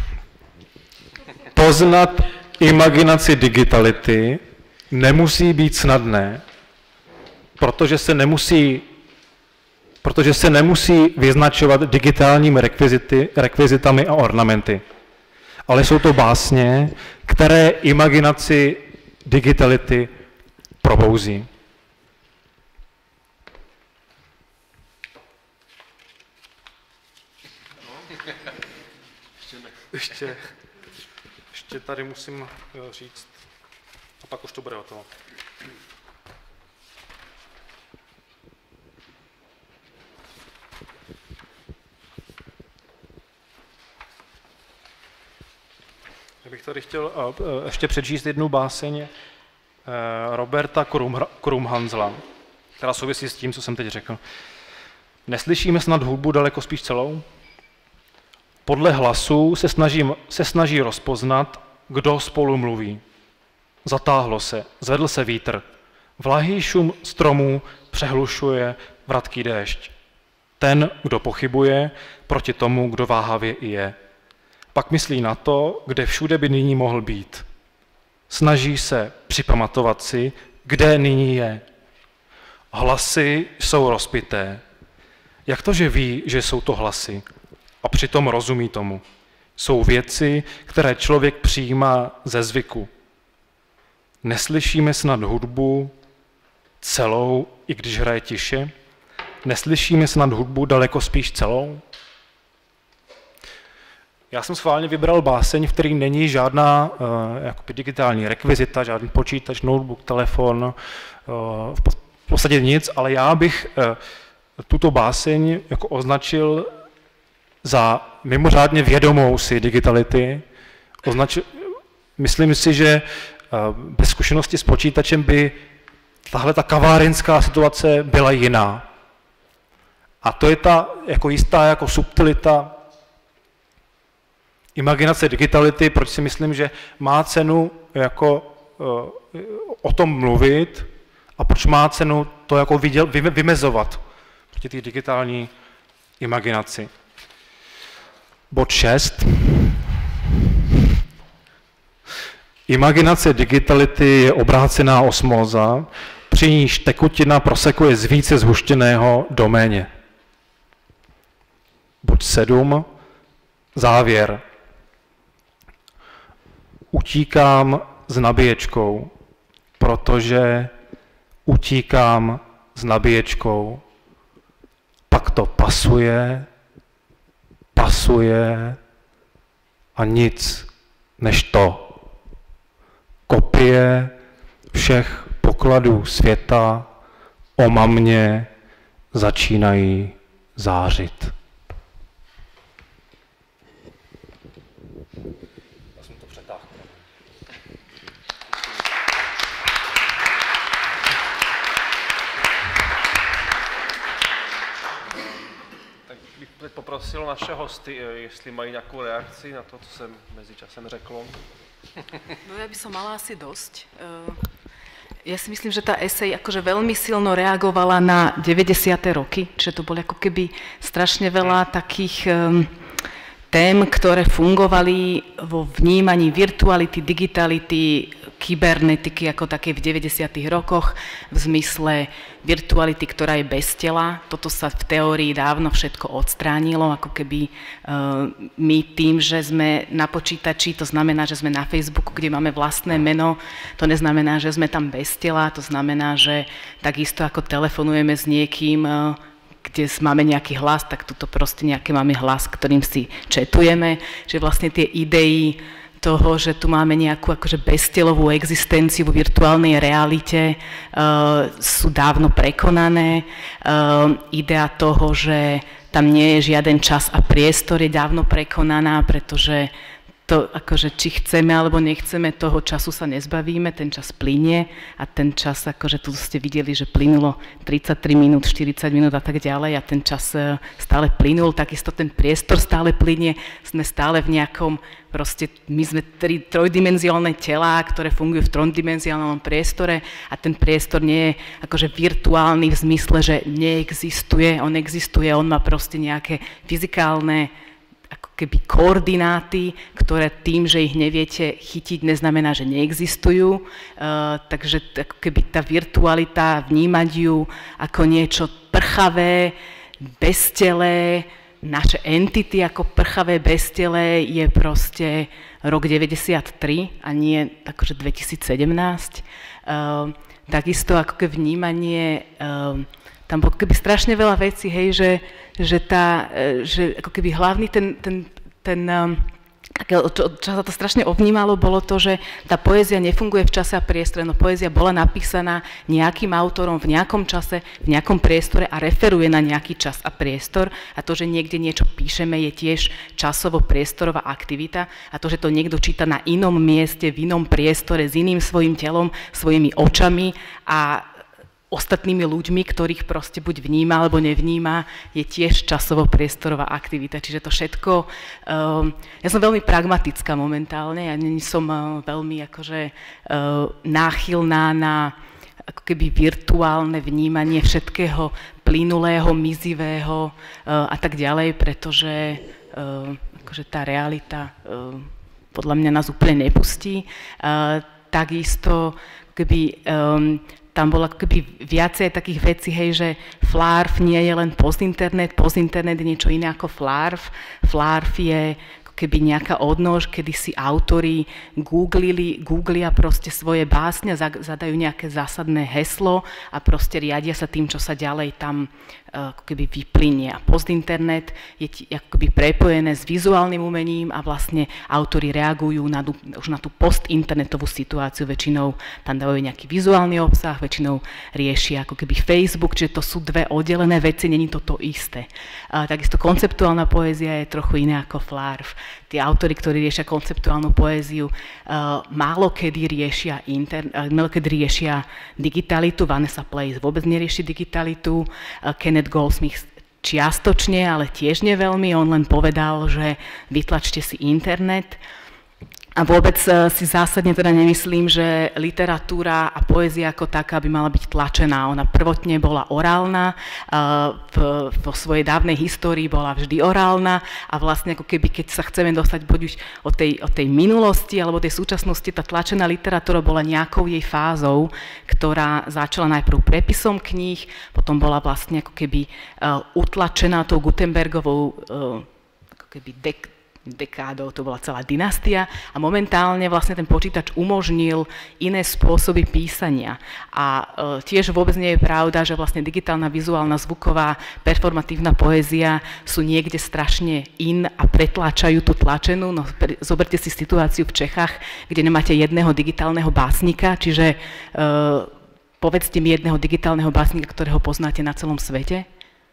poznat imaginaci digitality nemusí být snadné, protože se nemusí, protože se nemusí vyznačovat digitálními rekvizity, rekvizitami a ornamenty. Ale jsou to básně, které imaginaci digitality probouzí. Ještě, ještě tady musím říct, a pak už to bude hotovo. Já bych tady chtěl ještě přečíst jednu báseň Roberta Krumhanzla, která souvisí s tím, co jsem teď řekl. Neslyšíme snad hudbu daleko spíš celou? Podle hlasů se, snažím, se snaží rozpoznat, kdo spolu mluví. Zatáhlo se, zvedl se vítr. Vlahý šum stromů přehlušuje vratký déšť. Ten, kdo pochybuje, proti tomu, kdo váhavě i je. Pak myslí na to, kde všude by nyní mohl být. Snaží se připamatovat si, kde nyní je. Hlasy jsou rozpité. Jak to, že ví, že jsou to hlasy? A přitom rozumí tomu. Jsou věci, které člověk přijímá ze zvyku. Neslyšíme snad hudbu celou, i když hraje tiše? Neslyšíme snad hudbu daleko spíš celou? Já jsem schválně vybral báseň, v který není žádná uh, jakoby digitální rekvizita, žádný počítač, notebook, telefon, uh, v podstatě nic, ale já bych uh, tuto báseň jako označil za mimořádně vědomou si digitality. Označil, myslím si, že uh, bez zkušenosti s počítačem by tahle ta kavárenská situace byla jiná. A to je ta jako jistá jako subtilita imaginace digitality, proč si myslím, že má cenu jako uh, o tom mluvit a proč má cenu to jako viděl, vymezovat proti té digitální imaginaci. Bod šest. Imaginace digitality je obrácená osmóza, při níž tekutina prosekuje z více zhuštěného do méně. Bod sedm. Závěr. Utíkám s nabíječkou, protože utíkám s nabíječkou. Pak to pasuje, pasuje a nic než to. Kopie všech pokladů světa omamně začínají zářit. Teď poprosil naše hosty, jestli mají nějakou reakci na to, co jsem mezi časem řekl. No ja by som mala asi dosť. Ja si myslím, že tá esej akože veľmi silno reagovala na deväťdesiate roky, čiže to boli ako keby strašne veľa takých um, tém, ktoré fungovali vo vnímaní virtuality, digitality, kybernetiky ako také v deväťdesiatych rokoch v zmysle virtuality, ktorá je bez tela. Toto sa v teórii dávno všetko odstránilo, ako keby uh, my tým, že sme na počítači, to znamená, že sme na Facebooku, kde máme vlastné meno, to neznamená, že sme tam bez tela, to znamená, že takisto ako telefonujeme s niekým, uh, kde máme nejaký hlas, tak tuto proste nejaký máme hlas, ktorým si četujeme, že vlastne tie idei toho, že tu máme nejakú akože beztelovú existenciu vo virtuálnej realite, uh, sú dávno prekonané. Uh, idea toho, že tam nie je žiaden čas a priestor, je dávno prekonaná, pretože to, akože, či chceme alebo nechceme, toho času sa nezbavíme, ten čas plynie a ten čas, akože tu ste videli, že plynulo tridsaťtri minút, štyridsať minút a tak ďalej a ten čas stále plynul, takisto ten priestor stále plynie, sme stále v nejakom, proste my sme tri, trojdimenzionálne telá, ktoré fungujú v trojdimenzionálnom priestore a ten priestor nie je akože virtuálny v zmysle, že neexistuje, on existuje, on má proste nejaké fyzikálne ako keby koordináty, ktoré tým, že ich neviete chytiť, neznamená, že neexistujú. Uh, takže ako keby tá virtualita, vnímať ju ako niečo prchavé, beztelé, naše entity ako prchavé, beztelé je proste rok deväťdesiattri a nie akože dvetisícsedemnásť. Uh, takisto ako keby vnímanie uh, tam bolo keby strašne veľa vecí, hej, že, že, tá, že ako keby hlavný ten, ten, ten čo, čo sa to strašne ovnímalo, bolo to, že tá poézia nefunguje v čase a priestore, no poézia bola napísaná nejakým autorom v nejakom čase, v nejakom priestore a referuje na nejaký čas a priestor a to, že niekde niečo píšeme, je tiež časovo-priestorová aktivita a to, že to niekto číta na inom mieste, v inom priestore, s iným svojim telom, svojimi očami a ostatnými ľuďmi, ktorých proste buď vníma alebo nevníma, je tiež časovo-priestorová aktivita. Čiže to všetko, um, ja som veľmi pragmatická momentálne, ja nie som uh, veľmi akože uh, náchylná na ako keby virtuálne vnímanie všetkého plynulého, mizivého uh, a tak ďalej, pretože uh, akože tá realita uh, podľa mňa nás úplne nepustí. Uh, takisto keby um, tam bolo ako keby viacej takých vecí, hej, že Flarf nie je len postinternet, postinternet je niečo iné ako Flarf. Flarf je ako keby nejaká odnož, kedy si autori googlili, googlia proste svoje básne, zadajú nejaké zásadné heslo a proste riadia sa tým, čo sa ďalej tam ako keby vyplynie. A postinternet je ako keby prepojené s vizuálnym umením a vlastne autori reagujú na, už na tú postinternetovú situáciu, väčšinou tam dávajú nejaký vizuálny obsah, väčšinou riešia ako keby Facebook, čiže to sú dve oddelené veci, není to to isté. A takisto konceptuálna poézia je trochu iné ako Flarf. Tí autori, ktorí riešia konceptuálnu poéziu, uh, málo kedy riešia, inter, uh, málo kedy riešia digitalitu, Vanessa Place vôbec nerieši digitalitu, uh, Kenneth Goldsmith čiastočne, ale tiež nie veľmi, on len povedal, že vytlačte si internet. A vôbec si zásadne teda nemyslím, že literatúra a poézia ako taká by mala byť tlačená. Ona prvotne bola orálna, v, vo svojej dávnej histórii bola vždy orálna a vlastne ako keby, keď sa chceme dostať buď už od tej, od tej minulosti alebo tej súčasnosti, tá tlačená literatúra bola nejakou jej fázou, ktorá začala najprv prepisom kníh, potom bola vlastne ako keby utlačená tou Gutenbergovou ako keby dek, dekádou, to bola celá dynastia a momentálne vlastne ten počítač umožnil iné spôsoby písania. A e, tiež vôbec nie je pravda, že vlastne digitálna, vizuálna, zvuková, performatívna poézia sú niekde strašne in a pretláčajú tú tlačenú. No, zoberte si situáciu v Čechách, kde nemáte jedného digitálneho básnika, čiže e, povedzte mi jedného digitálneho básnika, ktorého poznáte na celom svete.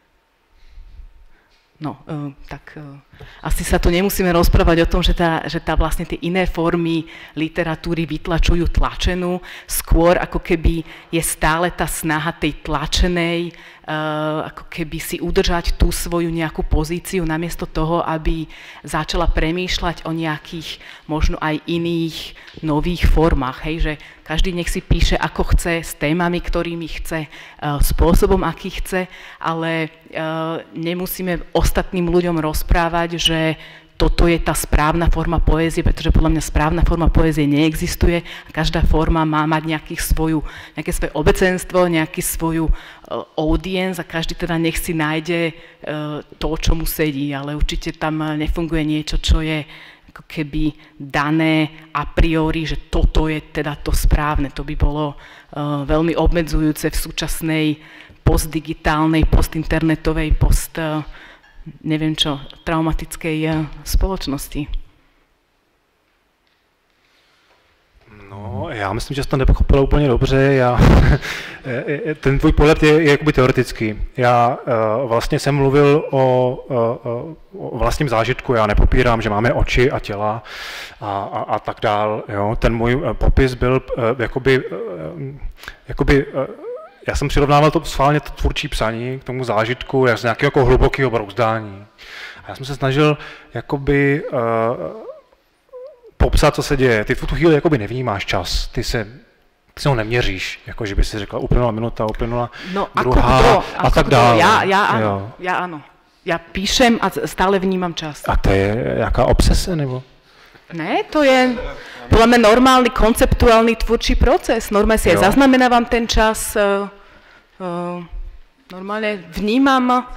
No, uh, tak uh, asi sa tu nemusíme rozprávať o tom, že tá, že tá vlastne tie iné formy literatúry vytlačujú tlačenú, skôr ako keby je stále tá snaha tej tlačenej, uh, ako keby si udržať tú svoju nejakú pozíciu, namiesto toho, aby začala premýšľať o nejakých možno aj iných nových formách, hej, že každý nech si píše, ako chce, s témami, ktorými chce, spôsobom, aký chce, ale nemusíme ostatným ľuďom rozprávať, že toto je tá správna forma poézie, pretože podľa mňa správna forma poézie neexistuje. Každá forma má mať nejaký svoju, nejaké svoje obecenstvo, nejaký svoju audience a každý teda nech si nájde to, čo mu sedí, ale určite tam nefunguje niečo, čo je ako keby dané a priori, že toto je teda to správne. To by bolo uh, veľmi obmedzujúce v súčasnej postdigitálnej, postinternetovej, post, uh, neviem čo, traumatickej uh, spoločnosti. Já myslím, že jsi to nepochopila úplně dobře. Já, ten tvůj pohled je, je jakoby teoretický. Já uh, vlastně jsem mluvil o, uh, o vlastním zážitku. Já nepopírám, že máme oči a těla a, a, a tak dál. Jo. Ten můj uh, popis byl uh, jakoby, uh, jakoby uh, já jsem přirovnával to schválně to tvůrčí psaní k tomu zážitku z nějakého jako hlubokého brouzdání. A já jsem se snažil jakoby uh, popsat, co se děje. Ty v tu chvíli jakoby nevnímáš čas, ty se, ty se ho neměříš, jako že by si řekla, uplynula minuta, uplynula no, druhá kdo, a tak dále. Já, já ano, já ano. Já píšem a stále vnímám čas. A to je jaká obsese, nebo? Ne, to je podľa mňa normálny, konceptuálny tvůrčí proces. Normálne si aj zaznamenávam ten čas, uh, uh, normálne vnímam.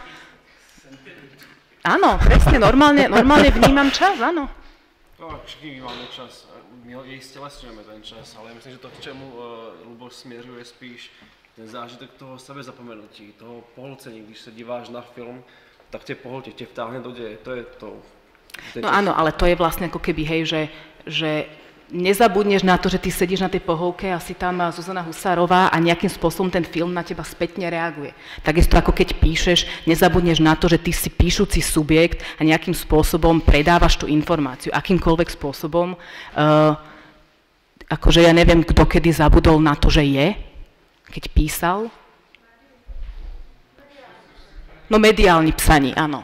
Áno, presne, normálne, normálne vnímam čas, áno. No, všichni vnímáme čas, my ho jej stelesňujeme ten čas, ale myslím, že to, k čemu uh, Luboš směřuje spíš ten zážitek toho sebezapomenutí, toho pohlcení, když se díváš na film, tak tě pohltí, tě vtáhne do děje, to je to. No áno, ale to je vlastne ako keby, hej, že, že nezabudneš na to, že ty sedíš na tej pohovke a si tam Zuzana Husárová a nejakým spôsobom ten film na teba spätne reaguje. Takisto ako keď píšeš, nezabudneš na to, že ty si píšuci subjekt a nejakým spôsobom predávaš tú informáciu, akýmkoľvek spôsobom. Uh, akože ja neviem, kto kedy zabudol na to, že je, keď písal. No mediálne psaní, áno.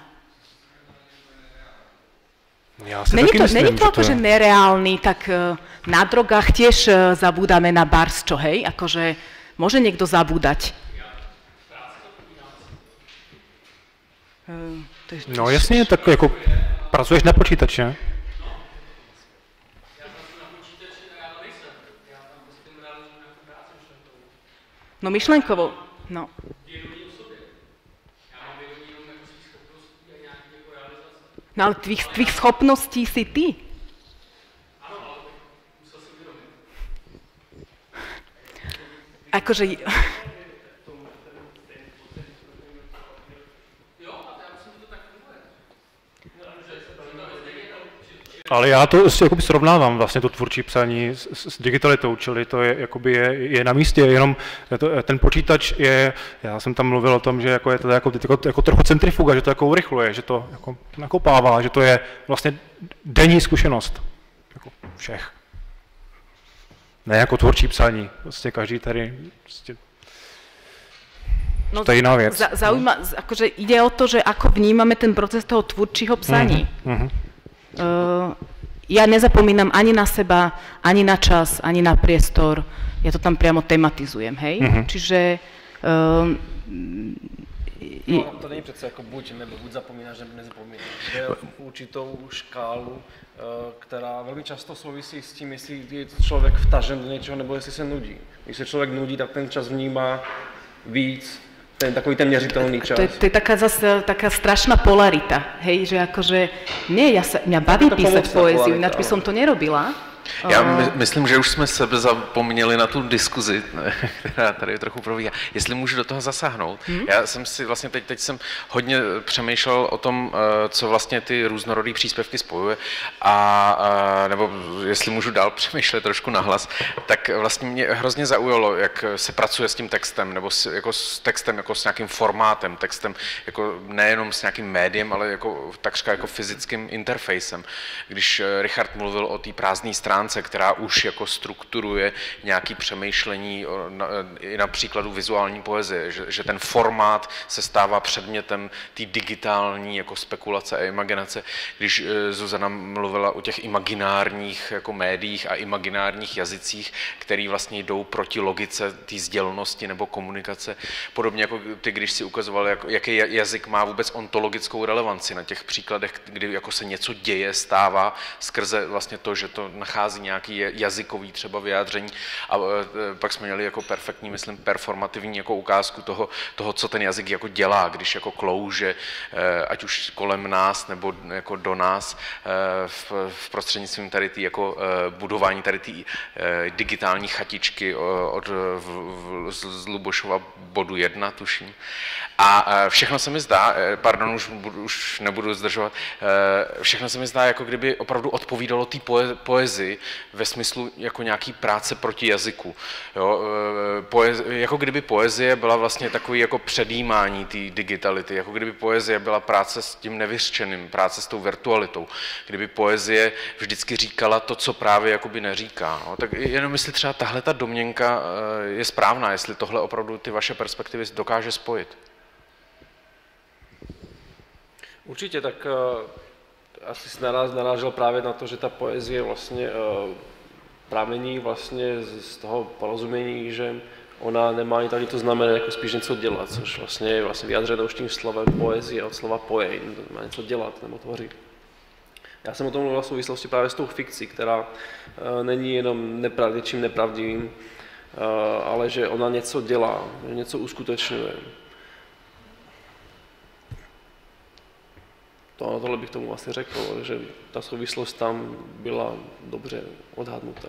Já si není taky to, myslím, není to že akože je... nereálny, tak uh, na drogách tiež uh, zabúdame na barsčo, hej? Akože môže niekto zabúdať. Uh, to je, to no jasně, tak jako pracuješ na počítače. No myšlenkovo, no. No ale tvých, tvých schopností si ty. Akože... Ale já to si jakoby srovnávám vlastně to tvůrčí psaní s, s digitalitou, čili to je, jakoby je, je na místě, jenom to, ten počítač je, já jsem tam mluvil o tom, že jako je to jako, jako, jako trochu centrifuga, že to jako urychluje, že to jako nakopává, že to je vlastně denní zkušenost jako všech. Ne jako tvůrčí psaní, vlastně každý tady prostě no, to je jiná věc. Za, zaujíma, akože ide o to, že ako vnímame ten proces toho tvůrčího psaní. Mm-hmm. Uh, ja nezapomínam ani na seba, ani na čas, ani na priestor. Ja to tam priamo tematizujem, hej? Mm-hmm. Čiže... Uh, no, to není přece jako buď nebo buď zapomínáš, nebo nezapomínáš. Jde o určitou škálu, která velmi často souvisí s tím, jestli je člověk vtažen do něčeho, nebo jestli se nudí. Když se člověk nudí, tak ten čas vnímá víc, ten takový ten měřitelný čas. To je, to je taká zase taká strašná polarita, hej, že akože, nie, ja sa, mňa baví písať poéziu, ináč by som to nerobila. Já my, myslím, že už jsme sebe zapomněli na tu diskuzi, která tady trochu probíhá. Jestli můžu do toho zasáhnout. Hmm? Já jsem si vlastně teď, teď jsem hodně přemýšlel o tom, co vlastně ty různorodé příspěvky spojuje a nebo jestli můžu dál přemýšlet trošku nahlas, tak vlastně mě hrozně zaujalo, jak se pracuje s tím textem, nebo s, jako s textem, jako s nějakým formátem, textem, jako nejenom s nějakým médiem, ale jako takřka jako fyzickým interfejsem. Když Richard mluvil o té prázdné stránce, která už jako strukturuje nějaké přemýšlení na, i na příkladu vizuální poezie, že, že ten formát se stává předmětem té digitální jako spekulace a imaginace. Když Zuzana mluvila o těch imaginárních jako médiích a imaginárních jazycích, který vlastně jdou proti logice té sdělnosti nebo komunikace, podobně jako ty, když si ukazoval, jak, jaký jazyk má vůbec ontologickou relevanci na těch příkladech, kdy jako se něco děje, stává skrze vlastně to, že to nachází nějaký jazykový třeba vyjádření a pak jsme měli jako perfektní, myslím, performativní jako ukázku toho, toho, co ten jazyk jako dělá, když jako klouže, ať už kolem nás nebo jako do nás v, v prostřednictvím tady tý jako budování tady tý digitální chatičky od z Lubošova bodu jedna, tuším. A všechno se mi zdá, pardon, už, už nebudu zdržovat, všechno se mi zdá, jako kdyby opravdu odpovídalo té poezii, poezii ve smyslu jako nějaký práce proti jazyku. Jo? Poezi, jako kdyby poezie byla vlastně takový jako předjímání té digitality, jako kdyby poezie byla práce s tím nevyřčeným, práce s tou virtualitou, kdyby poezie vždycky říkala to, co právě jakoby neříká. No? Tak jenom jestli třeba tahle ta domněnka je správná, jestli tohle opravdu ty vaše perspektivy dokáže spojit. Určitě, tak uh, asi jsi naráz, narážel právě na to, že ta poezie vlastně uh, pramení vlastně z, z toho porozumění, že ona nemá ani tady to znamená jako spíš něco dělat, což vlastně je vlastně vyjádřeno už tím slovem poezie od slova poej, má něco dělat nebo tvořit. Já jsem o tom mluvil v souvislosti právě s tou fikcí, která uh, není jenom neprav, něčím nepravdivým, uh, ale že ona něco dělá, že něco uskutečňuje. To, tohle bych tomu vlastně řekl, že ta souvislost tam byla dobře odhadnutá.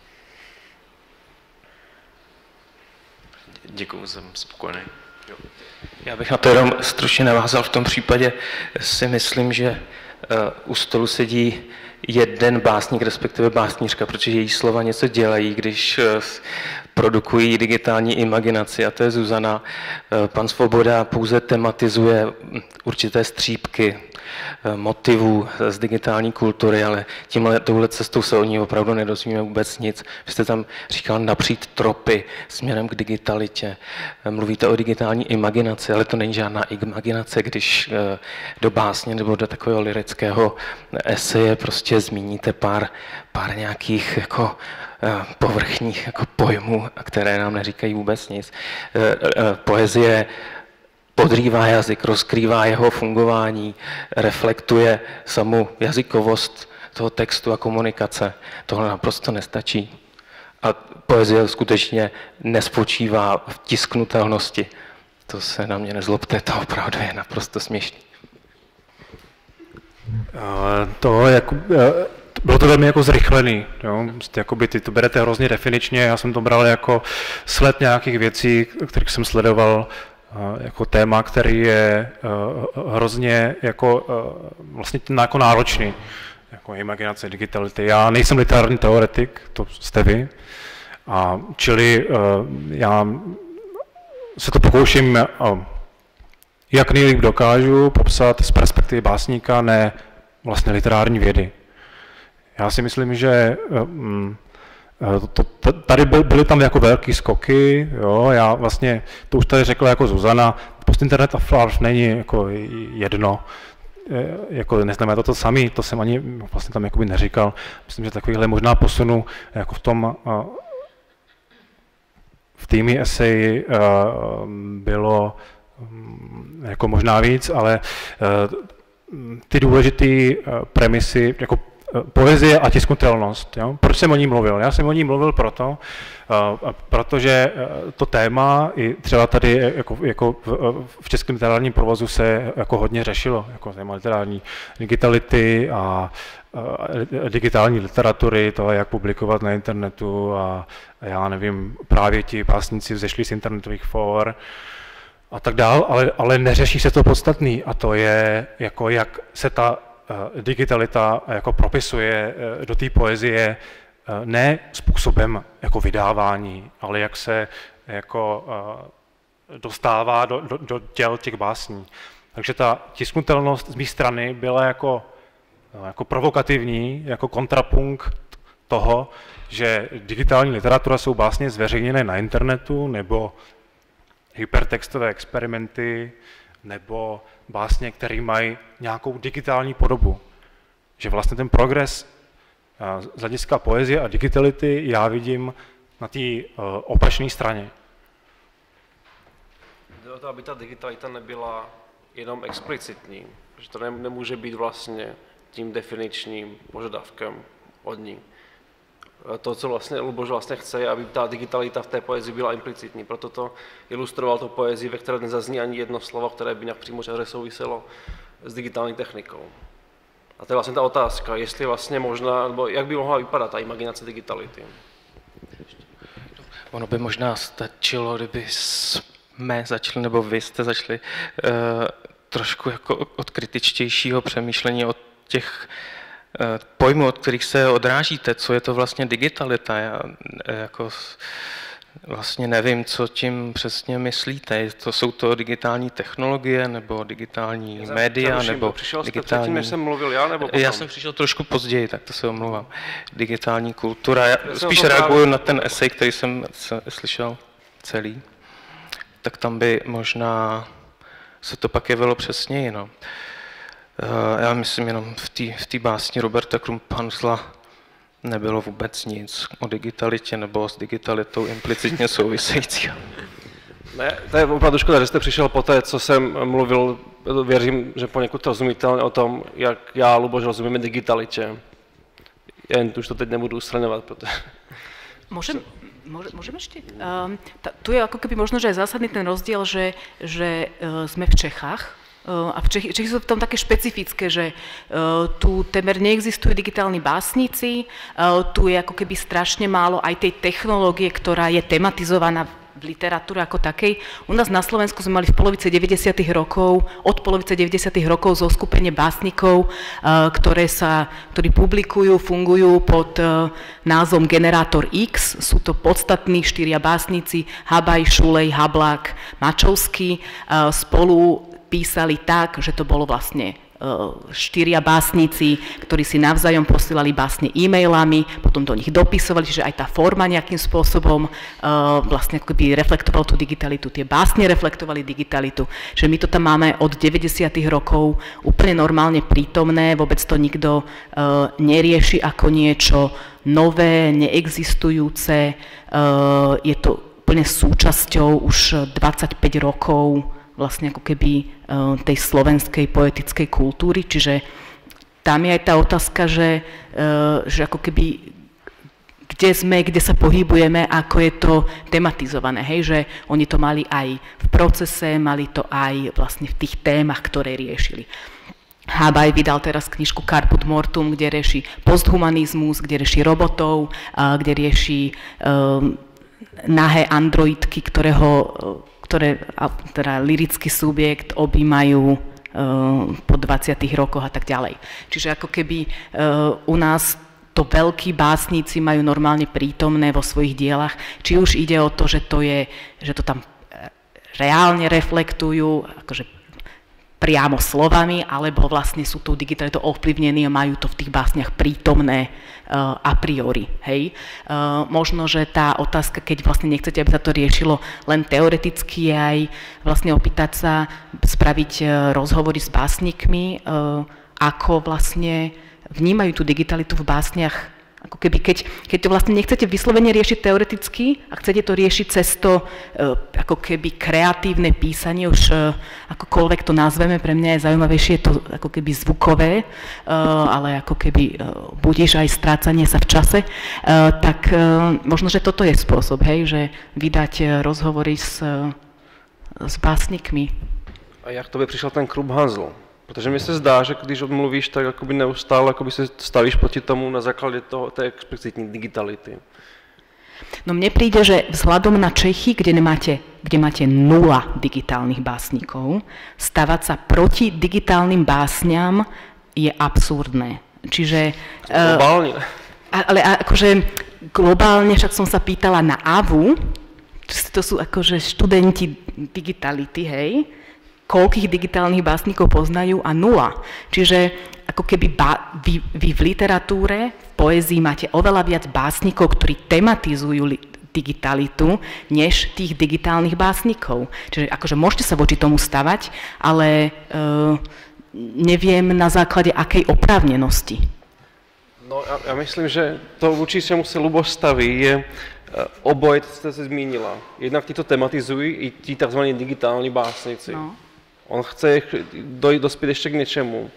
Děkuji, jsem spokojený. Jo. Já bych na to jenom stručně navázal. V tom případě si myslím, že u stolu sedí jeden básník, respektive básnířka, protože její slova něco dělají, když produkují digitální imaginaci, a to je Zuzana. Pan Svoboda pouze tematizuje určité střípky motivů z digitální kultury, ale tímhle touhle cestou se o ní opravdu nedozvíme vůbec nic. Vy jste tam říkal napřít tropy směrem k digitalitě. Mluvíte o digitální imaginaci, ale to není žádná imaginace, když do básně nebo do takového lyrického eseje prostě zmíníte pár, pár nějakých jako povrchních jako pojmů, které nám neříkají vůbec nic. Poezie podrývá jazyk, rozkrývá jeho fungování, reflektuje samu jazykovost toho textu a komunikace. Tohle naprosto nestačí. A poezie skutečně nespočívá v tisknutelnosti. To se na mě nezlobte, to opravdu je naprosto směšný. To jako, bylo to velmi jako zrychlený. Jo? Jakoby ty to berete hrozně definičně, já jsem to bral jako sled nějakých věcí, kterých jsem sledoval jako téma, který je hrozně jako, vlastně jako náročný, jako imaginace, digitality. Já nejsem literární teoretik, to jste vy, a čili já se to pokouším, jak nejlíp dokážu, popsat z perspektivy básníka, ne vlastně literární vědy. Já si myslím, že To, to, tady byly tam jako velký skoky, jo, já vlastně, to už tady řekla jako Zuzana, post-internet a flash není jako jedno, jako neznamená to to samé, to jsem ani vlastně tam jakoby neříkal. Myslím, že takovýhle možná posunu jako v tom, v týmy eseji bylo jako možná víc, ale ty důležité premisy, jako poezie a tisknutelnost. Jo? Proč jsem o ní mluvil? Já jsem o ní mluvil proto, uh, protože to téma i třeba tady jako, jako v, v českém literárním provozu se jako hodně řešilo, jako téma literární digitality a uh, digitální literatury, to, jak publikovat na internetu a, a já nevím, právě ti básníci vzešli z internetových for a tak dál, ale, ale neřeší se to podstatný, a to je, jako jak se ta digitalita jako propisuje do té poezie ne způsobem jako vydávání, ale jak se jako dostává do, do, do těl těch básní. Takže ta tisknutelnost z mé strany byla jako, jako provokativní, jako kontrapunkt toho, že digitální literatura jsou básně zveřejněné na internetu, nebo hypertextové experimenty, nebo básně, které mají nějakou digitální podobu. Že vlastně ten progres z hlediska poezie a digitality já vidím na té opačné straně. Jde o to, aby ta digitalita nebyla jenom explicitní, že to nemůže být vlastně tím definičním požadavkem od ní. To, co vlastně Luboš vlastně chce, je, aby ta digitalita v té poezii byla implicitní. Proto to ilustroval to poezii, ve které nezazní ani jedno slovo, které by nějak přímo souviselo s digitální technikou. A to je vlastně ta otázka, jestli vlastně možná, nebo jak by mohla vypadat ta imaginace digitality. Ono by možná stačilo, kdyby jsme začali, nebo vy jste začali uh, trošku jako od kritičtějšího přemýšlení o těch pojmů, od kterých se odrážíte, co je to vlastně digitalita. Já jako vlastně nevím, co tím přesně myslíte. To jsou to digitální technologie, nebo digitální já média, nebo přišel digitální... Předtím, než jsem mluvil já, nebo potom? Já jsem přišel trošku později, tak to se omlouvám. Digitální kultura. Já spíš reaguju na ten esej, který jsem slyšel celý. Tak tam by možná se to pak jevilo přesněji. No. Já myslím, jenom v té v té básni Roberta Krumpanzla nebylo vůbec nic o digitalitě nebo s digitalitou implicitně souvisejícího. Ne, to je opravdu škoda, že jste přišel po té, co jsem mluvil, věřím, že poněkud rozumitelně o tom, jak já, Luboš, rozumíme digitalitě. Jen už to teď nebudu ustraňovat, protože... Môžem, môžem, môžem ešte? Um, tá, tu je ako keby možno, že aj zásadný ten rozdiel, že, že uh, sme v Čechách uh, a v Čechy, Čechy sú v tom také špecifické, že uh, tu temer neexistujú digitálni básnici, uh, tu je ako keby strašne málo aj tej technológie, ktorá je tematizovaná v literatúre ako takej. U nás na Slovensku sme mali v polovice deväťdesiatych rokov, od polovice deväťdesiatych rokov zoskupenie básnikov, ktoré sa, ktorí publikujú, fungujú pod názvom Generátor X. Sú to podstatní štyria básnici, Habaj, Šulej, Hablák, Mačovský. Spolu písali tak, že to bolo vlastne štyria básnici, ktorí si navzájom posielali básne e-mailami, potom do nich dopisovali, čiže aj tá forma nejakým spôsobom vlastne ako keby reflektovala tú digitalitu, tie básne reflektovali digitalitu, že my to tam máme od deväťdesiatych rokov úplne normálne prítomné, vôbec to nikto nerieši ako niečo nové, neexistujúce, je to úplne súčasťou už dvadsaťpäť rokov vlastne ako keby tej slovenskej poetickej kultúry, čiže tam je aj tá otázka, že, že ako keby kde sme, kde sa pohybujeme, ako je to tematizované, hej, že oni to mali aj v procese, mali to aj vlastne v tých témach, ktoré riešili. Habaj vydal teraz knižku Carput Mortum, kde rieši posthumanizmus, kde rieši robotov, kde rieši nahé androidky, ktorého ktoré teda lirický subjekt objímajú uh, po dvadsiatych rokoch a tak ďalej. Čiže ako keby uh, u nás to veľkí básnici majú normálne prítomné vo svojich dielach, či už ide o to, že to je, že to tam reálne reflektujú, akože priamo slovami, alebo vlastne sú tou digitalitou ovplyvnení a majú to v tých básniach prítomné uh, a priori. Hej? Uh, možno, že tá otázka, keď vlastne nechcete, aby sa to riešilo len teoreticky, aj vlastne opýtať sa, spraviť uh, rozhovory s básnikmi, uh, ako vlastne vnímajú tú digitalitu v básniach. Ako keby, keď, keď to vlastne nechcete vyslovene riešiť teoreticky a chcete to riešiť cez to ako keby kreatívne písanie, už akokoľvek to nazveme, pre mňa je zaujímavejšie je to ako keby zvukové, ale ako keby budíš aj strácanie sa v čase, tak možno, že toto je spôsob, hej, že vydať rozhovory s, s básnikmi. A jak to by přišel ten Krumpanzl? Protože mi se zdá, že když odmluvíš, tak akoby neustále akoby se stavíš proti tomu na základě toho, té explicitní digitality. No mne príde, že vzhľadom na Čechy, kde máte, kde máte nula digitálnych básnikov, stavať sa proti digitálnym básňam je absurdné. Čiže... Globálne. Uh, ale akože globálne, však som sa pýtala na á vé ú, to sú akože študenti digitality, hej, koľkých digitálnych básnikov poznajú a nula. Čiže ako keby ba- vy, vy v literatúre, v poézii máte oveľa viac básnikov, ktorí tematizujú li- digitalitu, než tých digitálnych básnikov. Čiže akože môžete sa voči tomu stavať, ale uh, neviem na základe akej oprávnenosti. No já, já myslím, že to vůči čemu se Luboš staví je oboje, co jste se zmínila. Jednak ti to tematizují i ti tzv. Digitální básnici. No. On chce dojít, dospět ještě k něčemu,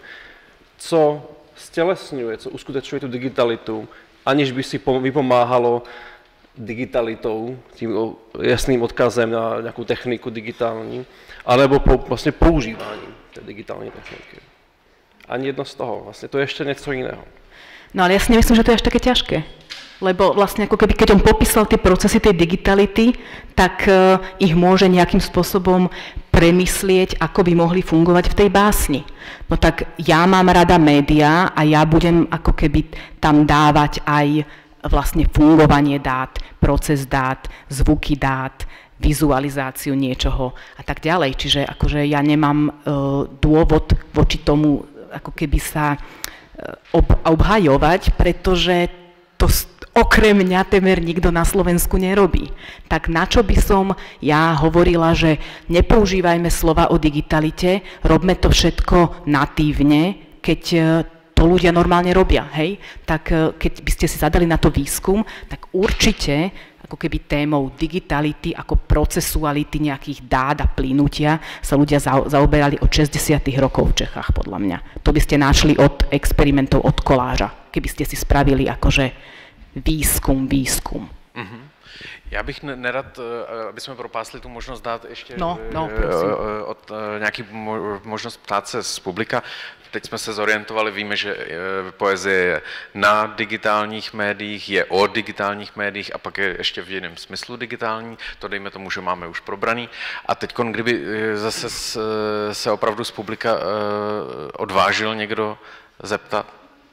co stělesňuje, co uskutečňuje tu digitalitu, aniž by si vypomáhalo digitalitou, tím jasným odkazem na nějakou techniku digitální, alebo po, vlastně používáním té digitální techniky. Ani jedno z toho, vlastně to je ještě něco jiného. No ale ja si nemyslím, že to je až také ťažké. Lebo vlastne ako keby, keď on popísal tie procesy tej digitality, tak uh, ich môže nejakým spôsobom premyslieť, ako by mohli fungovať v tej básni. No tak ja mám rada médiá a ja budem ako keby tam dávať aj vlastne fungovanie dát, proces dát, zvuky dát, vizualizáciu niečoho a tak ďalej. Čiže akože ja nemám uh, dôvod voči tomu ako keby sa ob, obhajovať, pretože to okrem mňa temer nikto na Slovensku nerobí. Tak na čo by som ja hovorila, že nepoužívajme slova o digitalite, robme to všetko natívne, keď to ľudia normálne robia, hej? Tak keď by ste si zadali na to výskum, tak určite ako keby témou digitality, ako procesuality nejakých dát a plynutia sa ľudia zaoberali od šesťdesiatych rokov v Čechách, podľa mňa. To by ste našli od experimentov od Koláža, keby ste si spravili akože výzkum, výzkum. Mm-hmm. Já bych nerad, aby jsme propásli tu možnost dát ještě no, no, od nějaký možnost ptát se z publika. Teď jsme se zorientovali, víme, že poezie je na digitálních médiích, je o digitálních médiích a pak je ještě v jiném smyslu digitální. To dejme tomu, že máme už probraný. A teď, kdyby zase se opravdu z publika odvážil někdo zeptat.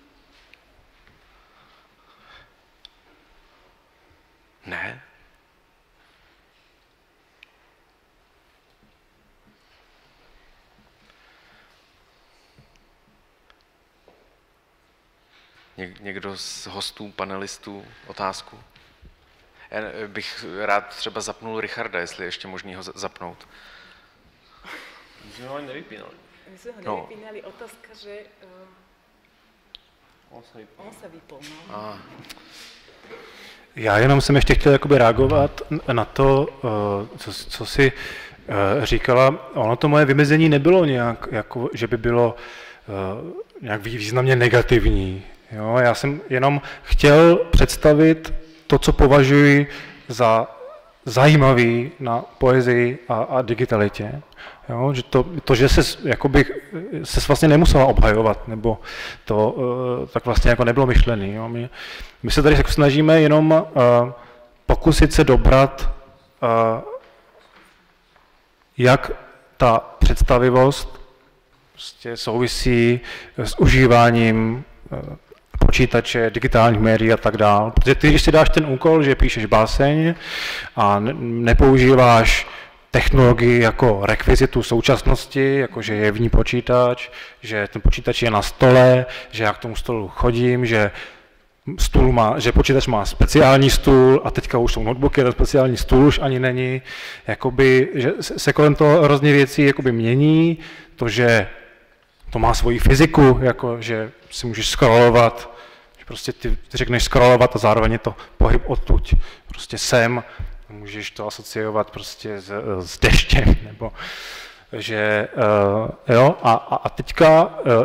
Ne? Někdo z hostů, panelistů, otázku? Já bych rád třeba zapnul Richarda, jestli je ještě možný ho zapnout. My jsme ho ani nevypínali. My jsme ho nevypínali, otázka, že uh, on se vypnul. On se vypnul, no. Ah. Já jenom jsem ještě chtěl jakoby reagovat na to, co, co jsi říkala. Ono to moje vymezení nebylo nějak, jako, že by bylo nějak významně negativní. Jo? Já jsem jenom chtěl představit to, co považuji za zajímavý na poezii a, a digitalitě. Jo? Že to, to, že ses, jakoby, ses vlastně nemusela obhajovat, nebo to tak vlastně jako nebylo myšlený. Jo? My, my se tady jako snažíme jenom uh, pokusit se dobrat, uh, jak ta představivost prostě souvisí s užíváním uh, počítače, digitálních médií a tak dále. Protože ty, když si dáš ten úkol, že píšeš báseň a ne, nepoužíváš technologii jako rekvizitu současnosti, jako že je v ní počítač, že ten počítač je na stole, že já k tomu stolu chodím, že, stůl má, že počítač má speciální stůl a teďka už jsou notebooky, ten speciální stůl už ani není, jakoby, že se kolem toho hrozně věcí jakoby mění, to, že to má svoji fyziku, jako že si můžeš scrollovat, že prostě ty, ty řekneš scrollovat a zároveň je to pohyb odtud, prostě sem, můžeš to asociovat prostě s, s deštěm, nebo že uh, jo, a, a teďka uh,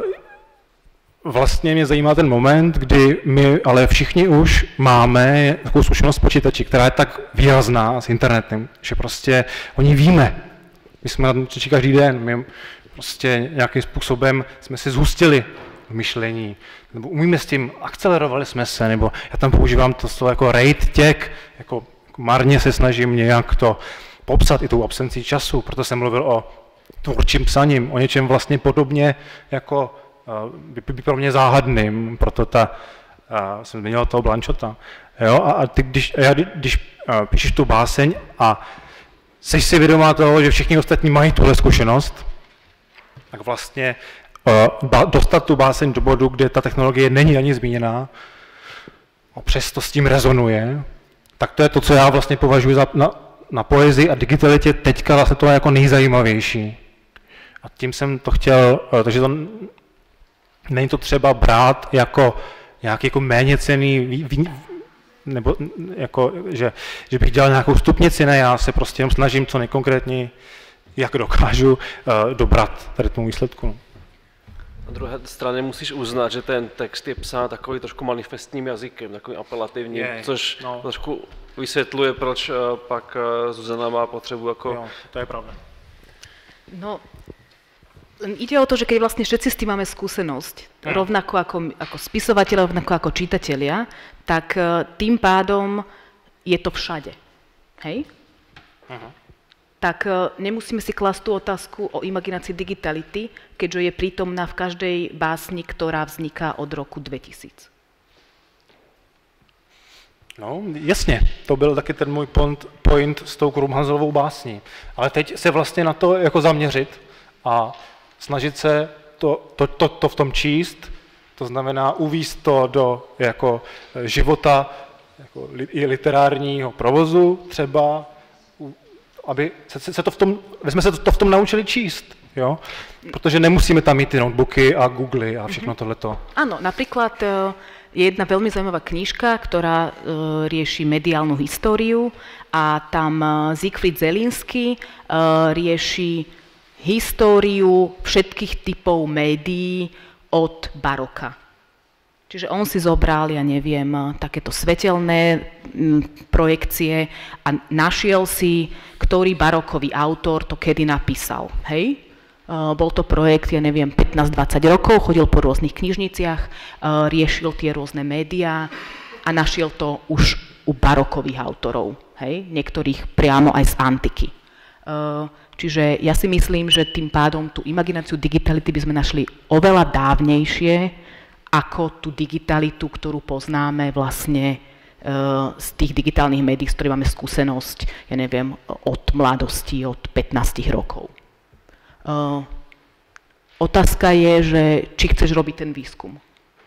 vlastně mě zajímá ten moment, kdy my ale všichni už máme takovou zkušenost s počítači, která je tak výrazná s internetem, že prostě o ní víme. My jsme na počítači každý den, my prostě nějakým způsobem jsme si zhustili v myšlení, nebo umíme s tím, akcelerovali jsme se, nebo já tam používám to slovo jako rate těk, jako marně se snažím nějak to popsat i tou absencí času, proto jsem mluvil o tvůrčím psaním, o něčem vlastně podobně jako by, by pro mě záhadným, proto ta, uh, jsem zmínil toho Blanchota. Jo? A, a ty, když, já, když uh, píšeš tu báseň a jsi si vědomá toho, že všichni ostatní mají tuhle zkušenost, tak vlastně uh, ba, dostat tu báseň do bodu, kde ta technologie není ani zmíněná, a přesto s tím rezonuje, tak to je to, co já vlastně považuji za, na, na poezii a digitalitě teďka vlastně to je jako nejzajímavější. A tím jsem to chtěl, uh, takže to není to třeba brát jako nějaký jako méněcenný, nebo jako, že, že bych dělal nějakou stupnici, ne, já se prostě jenom snažím co nejkonkrétněji, jak dokážu uh, dobrat tady tomu výsledku. Na druhé straně musíš uznat, že ten text je psán takový trošku manifestním jazykem, takovým apelativním, je, což no. trošku vysvětluje, proč uh, pak uh, Zuzana má potřebu jako... Jo, to je pravda. No, Len ide o to, že keď vlastne všetci s tým máme skúsenosť, mm. rovnako ako, ako spisovateľia, rovnako ako čitatelia, tak tým pádom je to všade. Hej? Uh-huh. Tak nemusíme si klásť tú otázku o imaginácii digitality, keďže je prítomná v každej básni, ktorá vzniká od roku dvetisíc. No, jasně, to byl taky ten můj point, point s tou Krumhanzelovou básní. Ale teď se vlastně na to jako zaměřit a snažit se to, to, to, to v tom číst, to znamená uvízt to do jako života jako i literárního provozu třeba, aby se, se to v tom, aby jsme se to, to v tom naučili číst, jo? Protože nemusíme tam mít ty notebooky a Googly a všechno tohleto. Áno, napríklad je jedna veľmi zaujímavá knižka, ktorá rieši mediálnu históriu a tam Siegfried Zelinsky rieši históriu všetkých typov médií od baroka. Čiže on si zobral, ja neviem, takéto svetelné projekcie a našiel si, ktorý barokový autor to kedy napísal. Hej? Bol to projekt, ja neviem, pätnásť dvadsať rokov, chodil po rôznych knižniciach, riešil tie rôzne médiá a našiel to už u barokových autorov. Hej? Niektorých priamo aj z antiky. Čiže ja si myslím, že tým pádom tú imagináciu digitality by sme našli oveľa dávnejšie, ako tú digitalitu, ktorú poznáme vlastne z tých digitálnych médií, s ktorými máme skúsenosť, ja neviem, od mladosti, od pätnásť rokov. Uh, otázka je, že či chceš robiť ten výskum.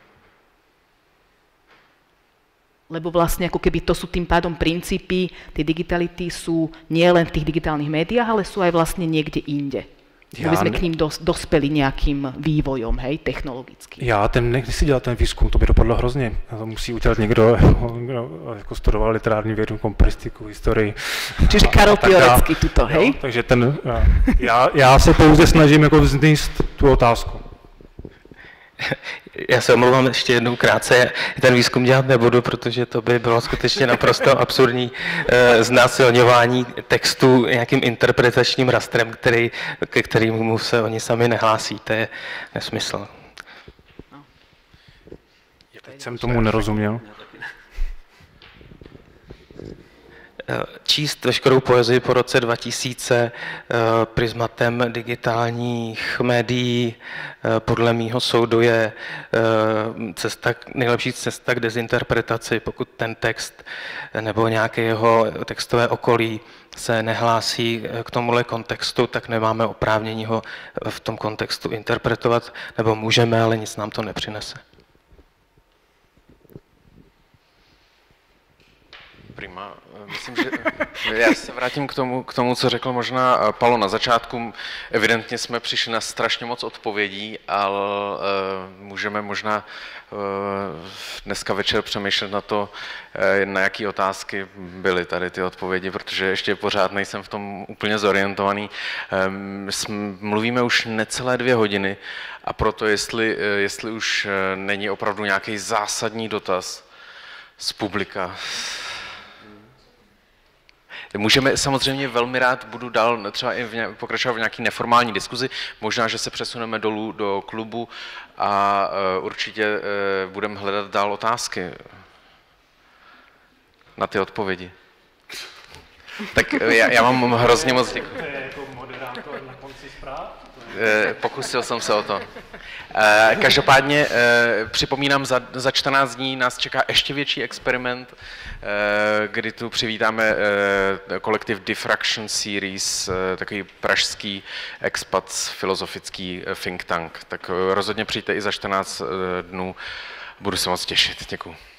Lebo vlastne ako keby to sú tým pádom princípy, tie digitality sú nie len v tých digitálnych médiách, ale sú aj vlastne niekde inde. Ja by sme k ním dos, dospeli nějakým vývojom, hej, technologicky. Já ten nechci si dělat ten výzkum, to by dopadlo hrozně. To musí udělat někdo, kdo jako studoval literární vědu, komplexitiku, historii. Čiže Karol Piorecký tuto, hej? Jo, takže ten, já, já se pouze snažím jako vzníst tu otázku. Já se omlouvám ještě jednou krátce, ten výzkum dělat nebudu, protože to by bylo skutečně naprosto absurdní e, znásilňování textu nějakým interpretačním rastrem, který, ke kterému se oni sami nehlásí. To je nesmysl. Teď jsem tomu nerozuměl. Číst veškerou poezii po roce dva tisíce prismatem digitálních médií podle mýho soudu je cesta, nejlepší cesta k dezinterpretaci, pokud ten text nebo nějaké jeho textové okolí se nehlásí k tomuhle kontextu, tak nemáme oprávnění ho v tom kontextu interpretovat, nebo můžeme, ale nic nám to nepřinese. Prima. Myslím, že já se vrátím k tomu, k tomu, co řekl možná Palo na začátku. Evidentně jsme přišli na strašně moc odpovědí, ale uh, můžeme možná uh, dneska večer přemýšlet na to, uh, na jaké otázky byly tady ty odpovědi, protože ještě pořád nejsem v tom úplně zorientovaný. Um, jsme, mluvíme už necelé dvě hodiny a proto jestli, uh, jestli už uh, není opravdu nějaký zásadní dotaz z publika. Můžeme, samozřejmě velmi rád budu dál třeba i v ně, pokračovat v nějaké neformální diskuzi, možná, že se přesuneme dolů do klubu a uh, určitě uh, budeme hledat dál otázky na ty odpovědi. Tak uh, já, já vám hrozně moc děkuji. Jako moderátor na konci zpráv? Pokusil jsem se o to. Každopádně připomínám, za, za čtrnáct dní nás čeká ještě větší experiment, kdy tu přivítáme kolektiv Diffraction Series, takový pražský expat filozofický think tank. Tak rozhodně přijďte i za čtrnáct dnů, budu se moc těšit. Děkuji.